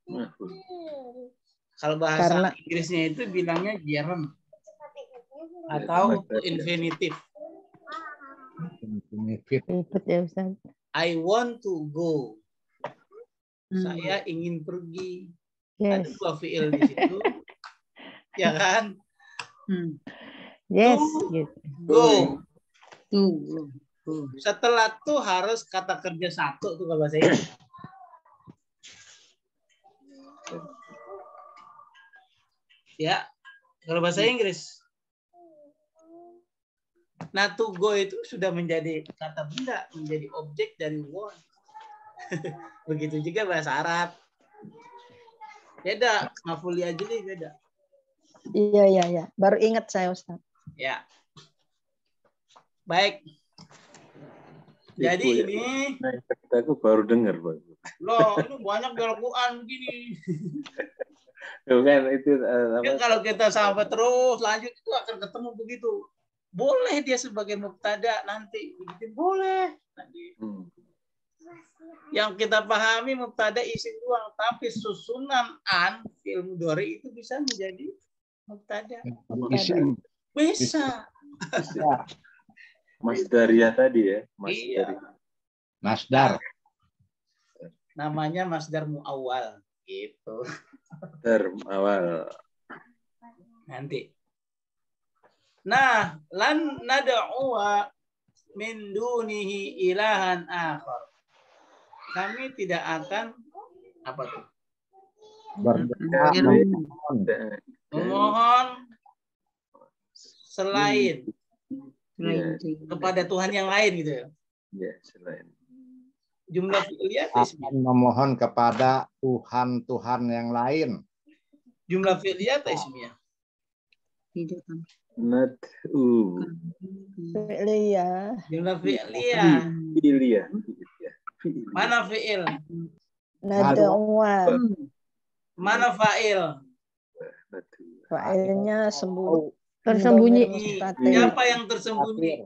Speaker 1: Kalau bahasa Inggrisnya itu bilangnya gerund atau infinitif.
Speaker 7: Ribet ya Ustaz.
Speaker 1: I want to go. Saya ingin pergi.
Speaker 7: Yes.
Speaker 1: Ada dua fi'il di situ. Ya kan?
Speaker 7: Yes.
Speaker 1: To
Speaker 7: Gitu.
Speaker 1: go. Setelah tuh harus kata kerja satu tuh kalau bahasa Inggris. Ya, kalau bahasa Inggris. Nah, to go itu sudah menjadi kata benda, menjadi objek dari want. Begitu juga bahasa Arab. Beda, maf'ul li ajli beda.
Speaker 5: Iya. Baru ingat saya Ustaz.
Speaker 1: Ya. Baik. Jadi
Speaker 3: Ibu,
Speaker 1: ini
Speaker 3: aku baru dengar, Pak.
Speaker 1: loh, ini banyak dalam Quran begini.
Speaker 3: Bukan itu
Speaker 1: Ya, kalau kita sampai terus lanjut itu akan ketemu begitu. Boleh dia sebagai mubtada nanti begitu boleh nanti. Yang kita pahami mubtada isim doang, tapi susunan an fi'il mudhari itu bisa menjadi mubtada.
Speaker 4: Isim.
Speaker 1: Bisa.
Speaker 3: Masdaria tadi ya,
Speaker 1: Iya.
Speaker 4: Masdar.
Speaker 1: Namanya masdar muawwal gitu.
Speaker 3: Masdar awal.
Speaker 1: Nanti. Nah, lan nad'uwa min dunihi ilahan akhar. Kami tidak akan apa tuh? Memohon selain kepada Tuhan yang lain gitu ya.
Speaker 3: Ya, selain.
Speaker 1: Jumlah fi'liyah
Speaker 4: akan memohon kepada Tuhan yang lain.
Speaker 1: Jumlah fi'liyah atau ismiyah?
Speaker 3: Nad'u.
Speaker 5: Fi'liyah.
Speaker 1: Jumlah fi'liyah.
Speaker 3: Fi'liyah.
Speaker 1: Mana fi'il?
Speaker 5: Nad'uwa.
Speaker 1: Mana fa'il?
Speaker 5: Fa'ilnya
Speaker 7: Tersembunyi.
Speaker 1: Siapa yang tersembunyi?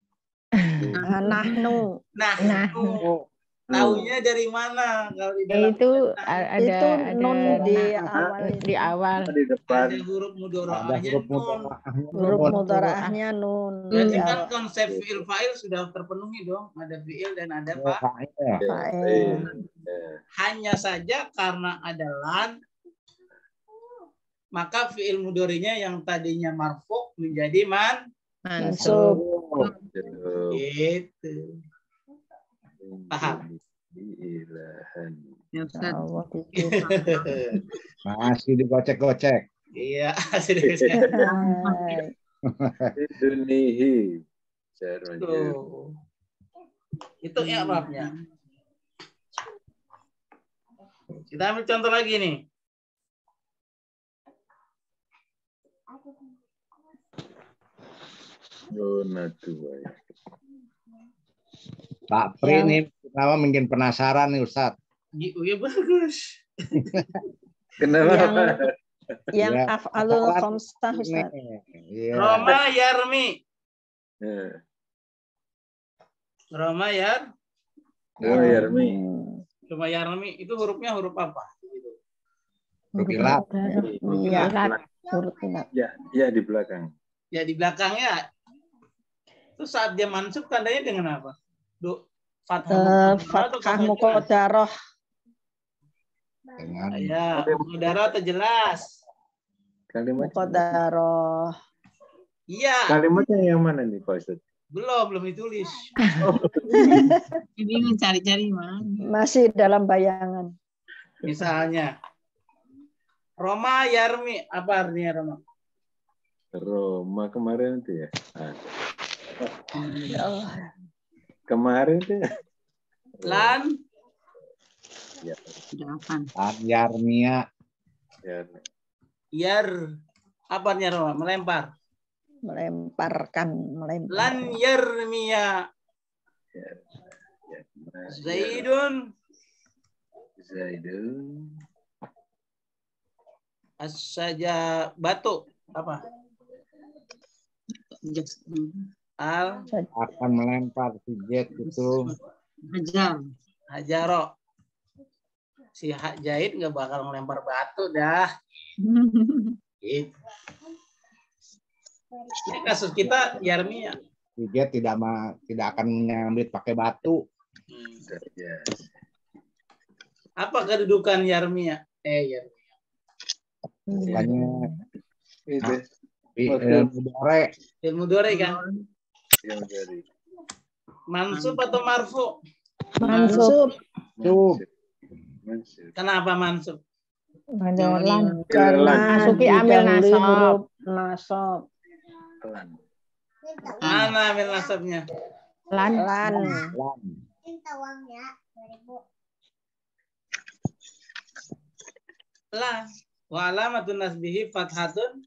Speaker 5: Nahnu.
Speaker 1: Tahunya dari mana? Kalau di dalam
Speaker 7: Itu ada
Speaker 5: nun
Speaker 7: di awal.
Speaker 3: Di depan.
Speaker 1: ada huruf mudharaahnya nun.
Speaker 5: Huruf mudharaahnya nun.
Speaker 1: Berarti kan konsep fi'il fa'il sudah terpenuhi dong. Ada fi'il dan ada
Speaker 5: fa'il.
Speaker 1: Hanya saja karena ada lan, maka fi'il mudhari'nya yang tadinya marfu menjadi
Speaker 5: mansub.
Speaker 1: Gitu. Paham?
Speaker 3: Ilahan.
Speaker 4: Masih digocek-gocek.
Speaker 1: Iya,
Speaker 3: Dunihi.
Speaker 1: Itu i'rabnya. Kita ambil contoh lagi nih.
Speaker 3: Zona 2 ya.
Speaker 4: Pak Pri nih kenapa mungkin penasaran nih Ustaz.
Speaker 1: Iya bagus.
Speaker 3: Kenapa?
Speaker 5: Yang
Speaker 4: Ya,
Speaker 5: af'alul
Speaker 4: penasaran
Speaker 5: khamsah
Speaker 4: ini.
Speaker 5: Ustaz.
Speaker 4: Iya.
Speaker 1: Roma Yarmi.
Speaker 3: Oh,
Speaker 1: Roma
Speaker 3: Yarmi.
Speaker 1: Yarmi itu hurufnya huruf apa?
Speaker 4: Huruf ilat.
Speaker 5: Iya, huruf ilat.
Speaker 3: Ya di belakang.
Speaker 1: Ya di belakangnya. Terus saat dia mansub tandanya dengan apa?
Speaker 5: Fathah muqaddarah.
Speaker 4: Dengan
Speaker 1: Ya, muqaddarah terjelas.
Speaker 3: Kalimat
Speaker 5: Muqaddarah.
Speaker 1: Iya,
Speaker 3: kalimatnya yang mana nih Pak Ustaz?
Speaker 1: belum ditulis.
Speaker 2: Ini mencari-cari mana?
Speaker 5: Masih dalam bayangan.
Speaker 1: Misalnya Roma Yarmi, apa artinya Roma?
Speaker 3: Roma kemarin itu ya.
Speaker 5: Oh,
Speaker 3: Kemarin itu.
Speaker 1: Lan
Speaker 3: Ya.
Speaker 2: Delapan.
Speaker 4: Yarmia.
Speaker 3: Ya.
Speaker 1: Yar, apa artinya Roma? Melempar.
Speaker 5: melempar.
Speaker 1: Lan Yarmiya
Speaker 3: Ya.
Speaker 1: Zaidun
Speaker 3: Zaidun.
Speaker 1: As-saja batu apa? Al
Speaker 4: Akan melempar si Jet itu.
Speaker 2: Hajar.
Speaker 1: Hajaro. Si Jahid nggak bakal melempar batu dah. Gitu. Ini kasus kita Yarmiya.
Speaker 4: Si Jet tidak akan menyambit pakai batu.
Speaker 3: Ya.
Speaker 1: Apa kedudukan Yarmiya? Yarmiya.
Speaker 4: Bukannya
Speaker 3: Itu
Speaker 4: mudore.
Speaker 1: Ilmu dore kan?
Speaker 3: yang dari
Speaker 1: Mansub atau marfu?
Speaker 5: Mansub.
Speaker 3: Mansub.
Speaker 1: Kenapa mansub?
Speaker 7: Lan.
Speaker 5: Karena
Speaker 7: Masuki amil
Speaker 5: didahului
Speaker 7: nasab.
Speaker 5: huruf nasab.
Speaker 3: Lan.
Speaker 1: Mana amil nasabnya?
Speaker 7: Lan.
Speaker 5: Lan.
Speaker 6: Minta uangnya 2000.
Speaker 1: Lah. Wa alamatun nasbihi fathatun.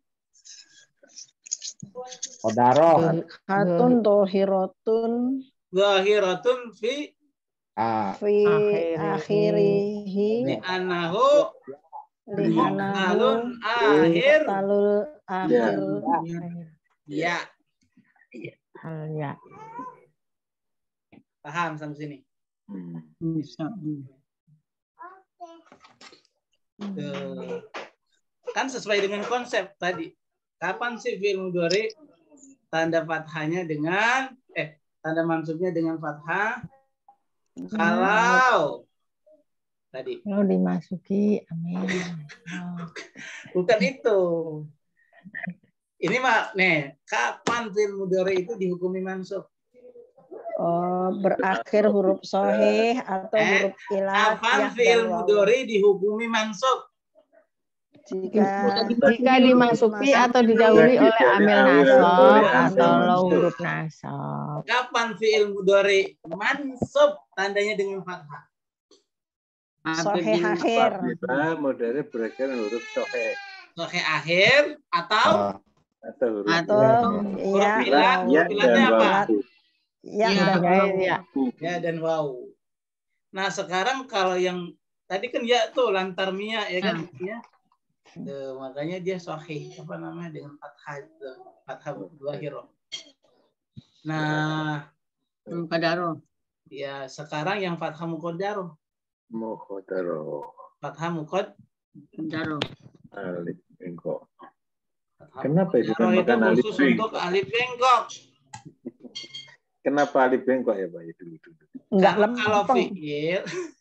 Speaker 4: Kodaro.
Speaker 5: Hatun tohiratun
Speaker 1: Zahiratun fi
Speaker 5: fi akhirihi
Speaker 1: anahu
Speaker 5: li'anahu
Speaker 1: akhir.
Speaker 5: talul akhir.
Speaker 1: Ya.
Speaker 7: Ya.
Speaker 1: Paham sampai sini?
Speaker 2: Bisa.
Speaker 1: Kan sesuai dengan konsep tadi. Kapan sih fi'il mudhari tanda fathahnya dengan tanda mansubnya dengan fathah? Kalau tadi
Speaker 7: Kalau dimasuki amin.
Speaker 1: bukan itu. Ini mah kapan fi'il mudhari itu dihukumi mansub?
Speaker 5: Oh, berakhir huruf sahih atau huruf ilat.
Speaker 1: Kapan fi'il mudhari dihukumi mansub?
Speaker 5: Jika
Speaker 7: dimasuki atau didahului oleh amil nasab atau huruf nasab.
Speaker 1: Kapan fi'il mudhari mansub tandanya dengan fathah?
Speaker 5: sahih akhir.
Speaker 3: Apabila modalnya berakhir huruf sahih
Speaker 1: Sahih akhir atau
Speaker 3: atau huruf
Speaker 1: huruf
Speaker 5: ya
Speaker 1: ilat. Huruf ilatnya apa?
Speaker 5: Ya,
Speaker 1: Ya dan waw. Nah sekarang kalau yang tadi kan ya tuh lantar mia ya kan ya. Makanya dia sahih apa namanya dengan fathah zahirah. Nah,
Speaker 2: Muqaddarah.
Speaker 1: ya sekarang yang fathah muqaddarah. Fathah
Speaker 2: Muqaddarah.
Speaker 3: Alif bengkok.
Speaker 1: Fathah
Speaker 3: Kenapa itu
Speaker 1: muqaddarah
Speaker 3: dinamakan alif
Speaker 1: khusus
Speaker 3: bengkok?
Speaker 1: untuk alif bengkok.
Speaker 3: Kenapa alif bengkok ya Pak? Itu.
Speaker 5: Enggak
Speaker 1: Kalau
Speaker 5: lempeng.
Speaker 1: fi'il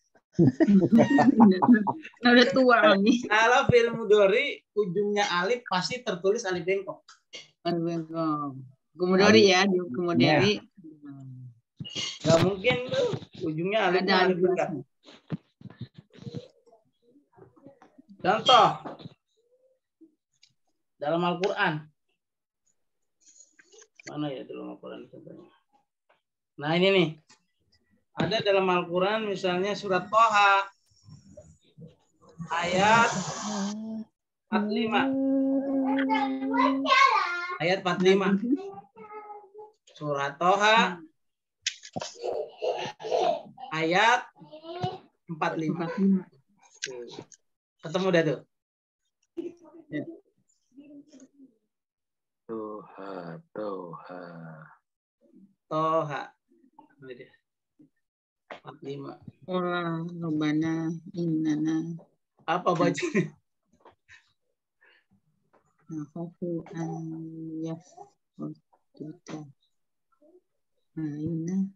Speaker 2: Udah tua lagi.
Speaker 1: kalau fi'il mudhari ujungnya alif pasti tertulis alif bengkok.
Speaker 2: Kemudian ya, kemudian
Speaker 1: Gak mungkin tuh ujungnya alif.
Speaker 2: ada alif
Speaker 1: bengkok. Contoh dalam Al-Quran. Mana ya dalam Al-Quran contohnya? Nah ini nih. Ada dalam Al-Quran misalnya surat Thaha ayat 45. Ayat 45. Surat Toha ayat 45. Ketemu dah tuh.
Speaker 3: Toha.
Speaker 1: Toha. 45.
Speaker 2: Olah robana innana
Speaker 1: Apa bacanya?
Speaker 2: nakhafu an yaftuta. Nah,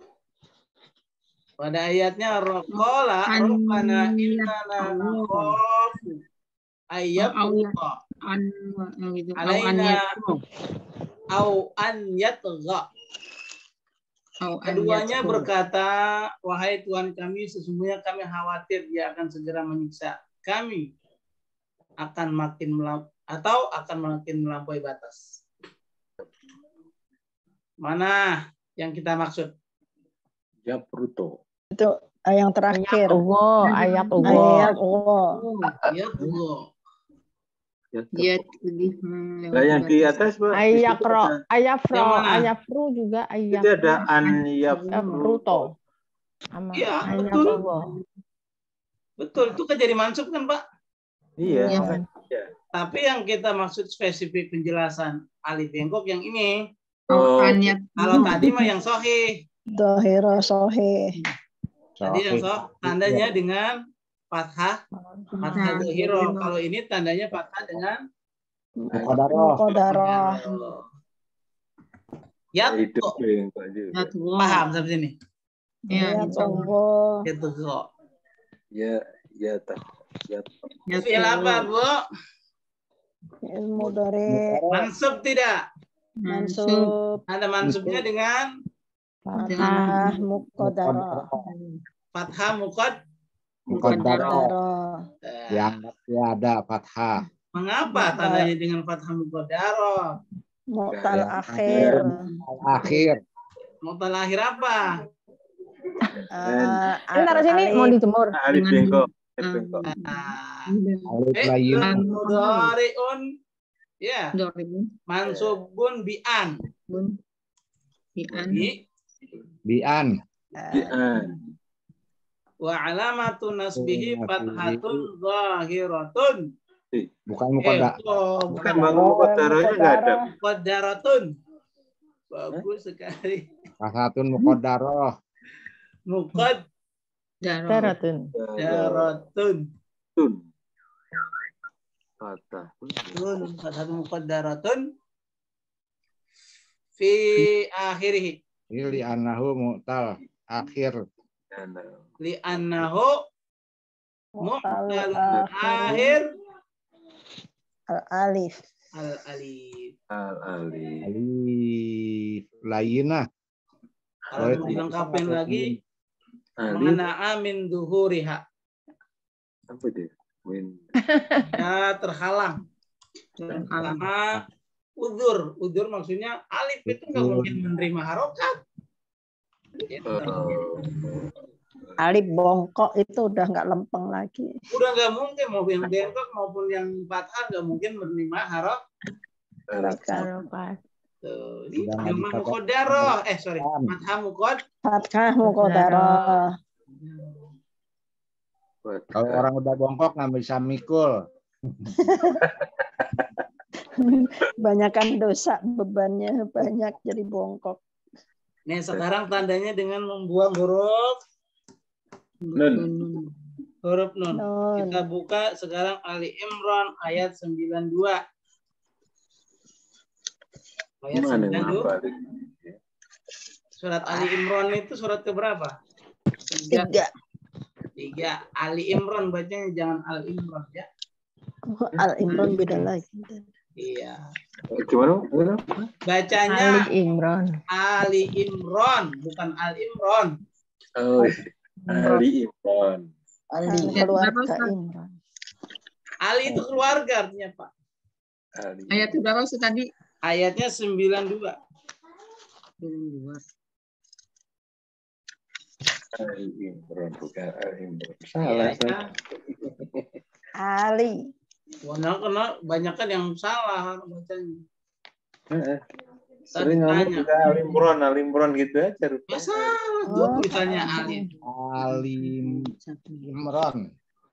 Speaker 1: Pada ayatnya qala rabbana innana nakhafu ayyatuqa alaina au an yatgha. Keduanya berkata, wahai Tuhan kami, sesungguhnya kami khawatir dia akan segera menyiksa kami, akan makin melampaui batas. Mana yang kita maksud?
Speaker 3: Ya Bruto.
Speaker 5: Itu yang terakhir.
Speaker 7: Ayat
Speaker 5: Ayat
Speaker 2: dia
Speaker 3: Nah, yang di atas Pak.
Speaker 7: ayafro juga ayat.
Speaker 3: Itu ada
Speaker 7: Bruto.
Speaker 1: Iya, betul. Itu kan jadi mansub kan, Pak?
Speaker 3: Iya.
Speaker 7: Ya.
Speaker 1: Tapi yang kita maksud spesifik penjelasan alif bengkok yang ini.
Speaker 2: Kalau
Speaker 1: tadi mah yang sahih.
Speaker 5: Dohiro sohih.
Speaker 1: Tadi yang tandanya dengan fathah dohiro. Kalau ini tandanya fathah dengan
Speaker 5: Muqaddarah.
Speaker 1: Ya, paham sampai sini?
Speaker 2: Ya,
Speaker 5: tunggu.
Speaker 1: Itu kok. Fi'il apa, Bu?
Speaker 5: Ilmu dari
Speaker 1: Mansub tidak?
Speaker 5: mansub.
Speaker 1: Ada mansubnya dengan
Speaker 5: Fathah muqaddarah.
Speaker 1: fathah
Speaker 5: Muqaddarah.
Speaker 4: Yang ada fathah.
Speaker 1: Mengapa tandanya dengan fathah muqaddarah?
Speaker 5: Mu'tal akhir.
Speaker 1: Mu'tal akhir apa?
Speaker 7: Taruh sini mau dijemur.
Speaker 3: Alif bengkok.
Speaker 1: Mudhari'un. Ya. Mansubun bi'an.
Speaker 4: Bi'an.
Speaker 1: Wa alamatun nasbihi fathatun zahiratun.
Speaker 4: Bukan muqaddar.
Speaker 1: Bukan
Speaker 3: muqaddarahnya enggak ada.
Speaker 1: Muqaddaratun. Bagus sekali.
Speaker 4: Fathatun muqaddarah.
Speaker 7: Daratun.
Speaker 1: Fathatun muqaddaratun fi akhirih.
Speaker 4: Li annahu mu'tal akhir.
Speaker 1: Li annahu mu'tal akhir.
Speaker 5: Al-alif.
Speaker 1: Al-alif.
Speaker 4: Alif layinah.
Speaker 1: Kalau dilengkapin lagi, mana'a min duhuriha.
Speaker 3: Apa itu?
Speaker 1: Ya, terhalang. Sama udzur. Udzur maksudnya alif itu nggak mungkin menerima harokat.
Speaker 5: Alif bongkok itu udah nggak lempeng lagi.
Speaker 1: Udah nggak mungkin, mau yang bengkok maupun yang fathah nggak mungkin menerima
Speaker 7: Harokat.
Speaker 1: Muqaddarah.
Speaker 5: Fathah muqaddarah.
Speaker 4: Kalau orang udah bongkok nggak bisa mikul.
Speaker 5: Banyakan dosa, bebannya banyak jadi bongkok.
Speaker 1: Nih sekarang tandanya dengan membuang huruf nun. Kita buka sekarang Ali Imran ayat 92. Ayat 92. Surat Ali Imran itu surat keberapa? 3. Ali Imran bacanya, jangan Al Imran ya.
Speaker 5: Al Imran beda lagi.
Speaker 1: Iya.
Speaker 3: Gimana?
Speaker 1: Bacanya
Speaker 7: Ali
Speaker 1: Imran, bukan Al Imran.
Speaker 3: Ali Imran.
Speaker 5: Ali keluarga Imran.
Speaker 1: Ali itu keluarga artinya, Pak.
Speaker 2: Ayat berapa tadi?
Speaker 1: Ayatnya 92.
Speaker 3: Ali Imran, bukan Ali Imran. Salah.
Speaker 5: Ali.
Speaker 1: Karena banyak kan yang salah bacanya.
Speaker 3: Sering ngomong juga Alimron gitu aja rupanya.
Speaker 1: Masa gua tulisannya Alim.
Speaker 4: Imron.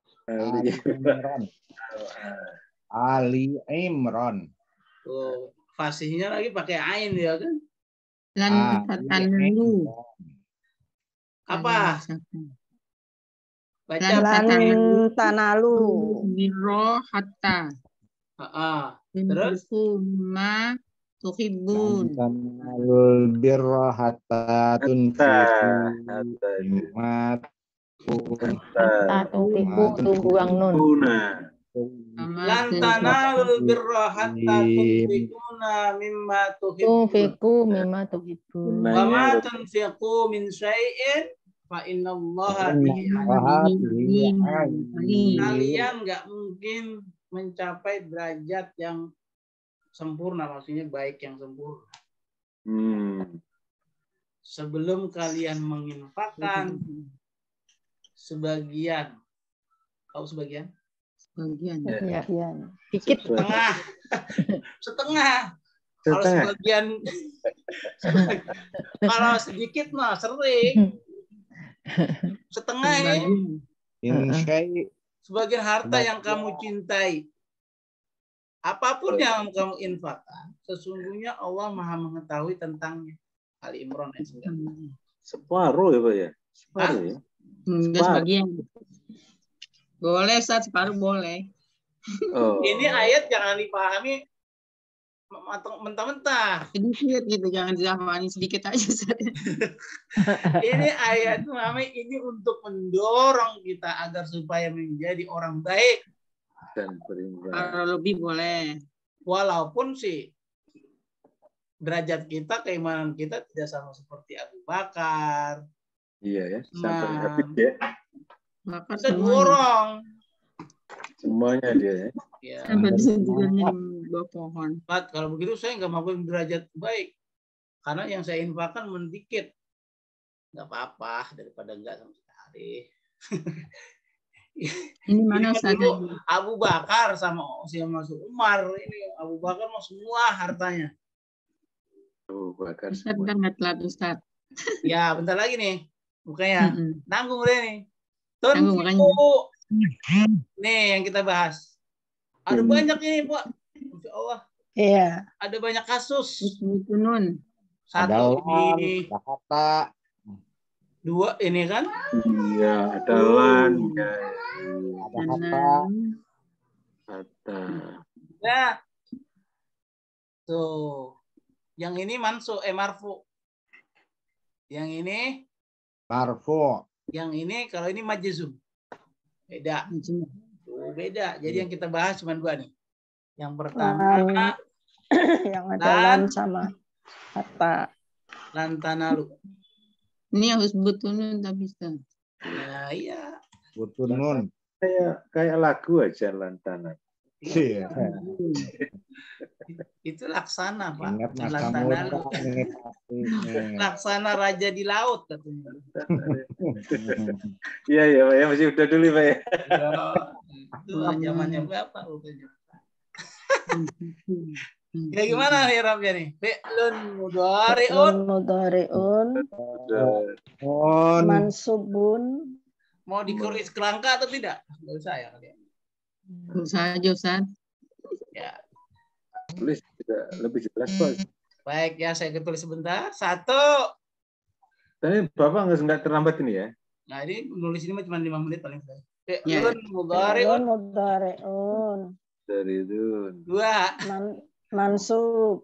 Speaker 4: Ali Imron.
Speaker 1: Tuh, fasihnya lagi pakai ain ya kan?
Speaker 2: Lantanalu.
Speaker 1: Apa? Baca
Speaker 5: Lantanalu.
Speaker 2: Birro hatta.
Speaker 1: Terus
Speaker 2: ma tuhibbun.
Speaker 4: Tanalul birra hatta tunfiqu mimma
Speaker 7: buang nun.
Speaker 1: Lantanalul birra hatta tunfiquna mimma tuhibbun. Wa ma tunfiqu min syai'in fa innallaha bihi alim. Kalian nggak mungkin mencapai derajat yang sempurna, maksudnya baik yang sempurna. Sebelum kalian menginfakkan sebagian, sebagian?
Speaker 5: Ya.
Speaker 7: Dikit.
Speaker 1: Setengah. Kalau sebagian, kalau sedikit mah sering. Setengah ini. Sebagian harta yang kamu cintai. Apapun yang kamu infakkan, sesungguhnya Allah Maha mengetahui tentangnya. Ali Imran ayat 9.
Speaker 3: Separuh ya Pak ya? Separuh ya?
Speaker 2: Sebagian. Boleh, Ustaz, separuh boleh.
Speaker 1: Ini ayat jangan dipahami mentah-mentah.
Speaker 2: Sedikit gitu, jangan dipahami sedikit aja.
Speaker 1: Ini ayat Mami ini untuk mendorong kita agar supaya menjadi orang baik
Speaker 3: dan beriman.
Speaker 2: Kalau lebih boleh.
Speaker 1: Walaupun sih derajat kita, keimanan kita tidak sama seperti Abu Bakar.
Speaker 3: Iya ya, sampai habis ya.
Speaker 1: Kita dorong
Speaker 3: semuanya dia ya.
Speaker 1: Ya.
Speaker 2: Sampai disebutnya dua pohon.
Speaker 1: Kalau begitu saya nggak mau derajat baik, karena yang saya infakkan sedikit. Nggak apa-apa daripada nggak sama sekali.
Speaker 2: Ini mana saja?
Speaker 1: Abu Bakar sama Umar ini. Abu Bakar mau semua hartanya.
Speaker 3: Abu Bakar.
Speaker 2: Ustaz bentar nggak telat Ustaz.
Speaker 1: Ya bentar lagi nih. Bukannya nanggung deh nih.
Speaker 2: Tanggung makanya.
Speaker 1: Nih yang kita bahas. Ada banyak ini Pak. Masya Allah.
Speaker 5: Iya.
Speaker 1: Ada banyak kasus.
Speaker 2: Nun.
Speaker 1: Satu ini.
Speaker 4: Kata.
Speaker 1: Dua ini kan?
Speaker 3: Iya, ada lan. Ya.
Speaker 4: Kata.
Speaker 1: Ya. Tuh. Yang ini marfu. Yang ini
Speaker 4: marfu.
Speaker 1: Yang ini kalau ini majzum. Beda. Beda. Jadi yang kita bahas cuma dua nih. Yang pertama
Speaker 5: yang ada lan sama hatta.
Speaker 1: Lantanalu.
Speaker 2: Ini harus butunun tapi bisa.
Speaker 1: Nah, iya.
Speaker 4: Butunun.
Speaker 3: Kayak lagu aja Lantana.
Speaker 4: Iya.
Speaker 1: Itu laksana, Pak.
Speaker 4: Ingat Mas
Speaker 1: Lantanalu. Laksana raja di laut katanya.
Speaker 3: Iya ya, Pak ya, masih udah dulu Pak ya.
Speaker 1: Itu zamannya berapa rupanya? Ya gimana nih Rabnya nih? Fi'lun mudhari'un
Speaker 5: mansubun.
Speaker 1: Mau dikuris kerangka atau tidak? Enggak usah ya kalian.
Speaker 2: Usah aja Ustaz.
Speaker 1: Ya.
Speaker 3: Tulis tidak lebih jelas Pak.
Speaker 1: Baik ya, saya tulis sebentar. 1.
Speaker 3: Tapi Bapak nggak terlambat ini ya?
Speaker 1: Nah ini nulis ini cuma 5 menit paling sedikit.
Speaker 2: Ya.
Speaker 5: Mudhari'un.
Speaker 3: Dari itu.
Speaker 5: 2. Mansub.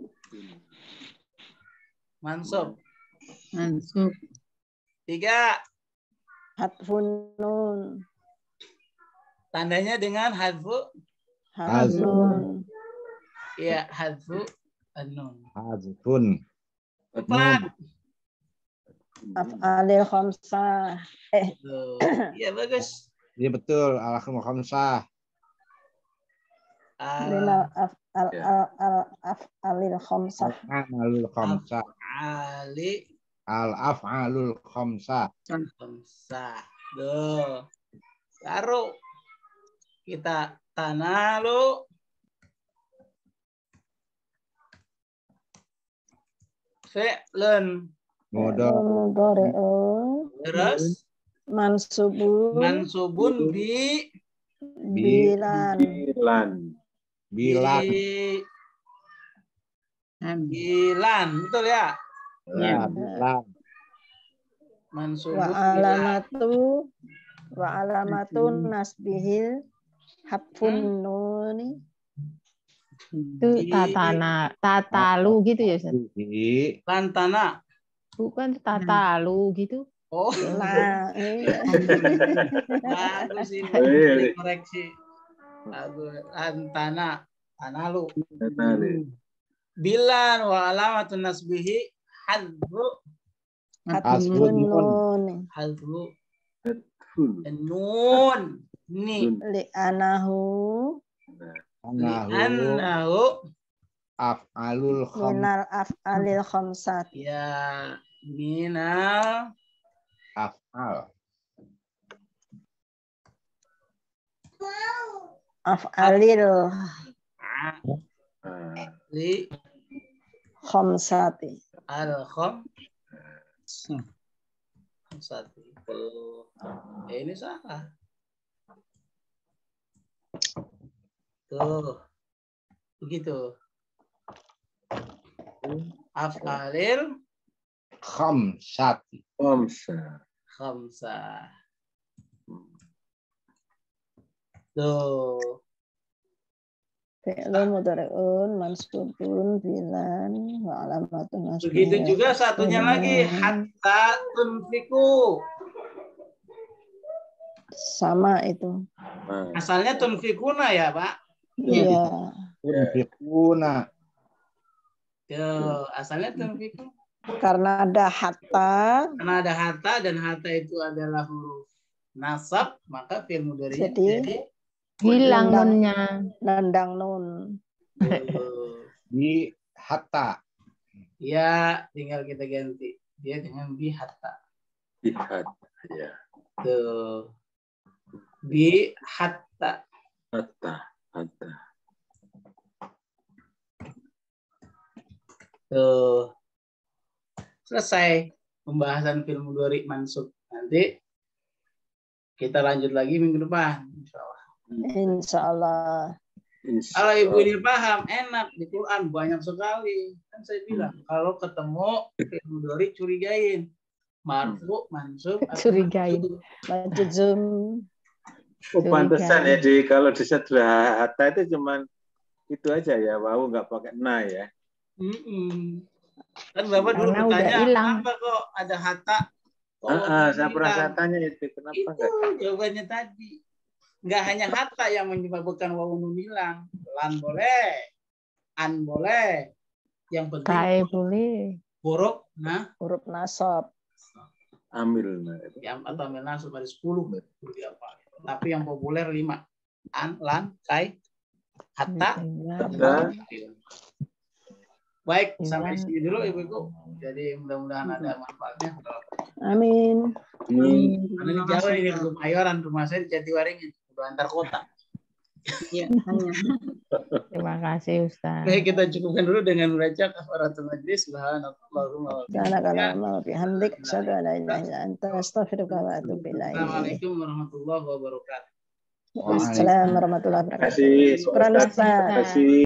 Speaker 1: 3.
Speaker 5: Hadfun nun.
Speaker 1: Tandanya dengan hadfu.
Speaker 5: Hadfun.
Speaker 1: Iya, hadfu an-nun.
Speaker 4: Hadfun.
Speaker 1: 4.
Speaker 5: Af'alil khamsah.
Speaker 1: Iya bagus.
Speaker 4: Iya betul. Al-khamsah.
Speaker 5: Af'alil khamsah.
Speaker 4: Al-af'alul khamsah. Al-af'alul khamsah.
Speaker 1: Duh. Baru kita tanalu. fi'lun.
Speaker 5: Mudhari'un.
Speaker 1: Terus
Speaker 5: Mansubun. Bilan.
Speaker 3: Bilan.
Speaker 1: Bilan, betul ya?
Speaker 4: Ya, bilang.
Speaker 1: Mansubun
Speaker 5: Wa alamatun nasbihil hatfun nuni.
Speaker 7: Itu tatalu gitu ya, Ustaz?
Speaker 1: lantana.
Speaker 7: Bukan tatalu gitu.
Speaker 1: Oh,
Speaker 5: Nah, iya.
Speaker 1: bagus ini koreksi. Bagus. Lantana, tanalu. Bilan wa alamatun nasbihi
Speaker 5: Hatfun nuni.
Speaker 1: hadfu nun ni
Speaker 5: Li'anahu
Speaker 1: annahu
Speaker 4: Af'alul kham.
Speaker 5: minal af'alil khamsat.
Speaker 1: ya minal
Speaker 4: Af'al.
Speaker 5: Af'alil
Speaker 1: li
Speaker 5: khamsati.
Speaker 1: al kham satu. Ini salah. Tuh. Begitu. Af'alil
Speaker 4: Khamsati.
Speaker 1: khamsah. Tuh.
Speaker 5: Fi'lun mudhari'un mansubun bilan wa alamatun nasbihi.
Speaker 1: Begitu juga satunya lagi hatta tunfiku.
Speaker 5: Sama itu.
Speaker 1: Asalnya tunfikuna ya, Pak?
Speaker 5: Iya.
Speaker 4: Tunfikuna.
Speaker 1: Tuh, asalnya tunfiku.
Speaker 5: Karena ada hatta.
Speaker 1: Karena ada hatta dan hatta itu adalah huruf nasab, maka fi'il mudhari'nya
Speaker 5: Jadi
Speaker 7: hilang nunnya.
Speaker 5: Nandang nun.
Speaker 4: Bi hatta.
Speaker 1: Ya, tinggal kita ganti. Dia dengan bi hatta.
Speaker 3: Ya.
Speaker 1: Tuh. Bi hatta.
Speaker 3: Hatta.
Speaker 1: Tuh. Selesai pembahasan fi'il mudhari' mansub. Nanti kita lanjut lagi minggu depan, insyaallah.
Speaker 5: Insyaallah.
Speaker 1: Kalau ibu ini paham, enak di Quran banyak sekali. Kan saya bilang kalau ketemu fi'il mudhari' curigain. Marfu, mansub, atau
Speaker 7: Curigain.
Speaker 5: Majzum.
Speaker 3: Pantesan ya kalau di hatta itu cuman itu aja ya, wau nggak pakai na ya.
Speaker 1: Kan Bapak dulu
Speaker 7: Karena udah
Speaker 1: bertanya,
Speaker 7: hilang.
Speaker 1: kenapa kok ada hatta?
Speaker 3: Saya pernah tanya itu kenapa
Speaker 1: Itu jawabannya tadi. Nggak hanya hatta yang menyebabkan wawu nun hilang. Lan boleh, an boleh. Yang penting
Speaker 7: Kae boleh.
Speaker 1: huruf
Speaker 5: nasab.
Speaker 3: amil
Speaker 1: yang atau amil nasab ada 10. Tapi yang populer 5. An, lan, kai, hatta. Baik, sampai sini dulu Ibu-Ibu. Jadi mudah-mudahan ada manfaatnya.
Speaker 5: Amin.
Speaker 1: Karena ini jauh ini belum Mayoran, rumah saya di Jatiwaringin, udah antar kota.
Speaker 2: Iya, hanya.
Speaker 7: Terima kasih Ustaz.
Speaker 1: Baik, kita cukupkan dulu dengan membaca kafaratul majlis. Subhanallahumma wa
Speaker 5: bihamdik asyhadu an la ilaha illa anta astaghfiruka wa atubu ilaik.
Speaker 1: Assalamualaikum warahmatullahi wabarakatuh.
Speaker 5: Waalaikumsalam warahmatullahi wabarakatuh.
Speaker 3: Terima kasih.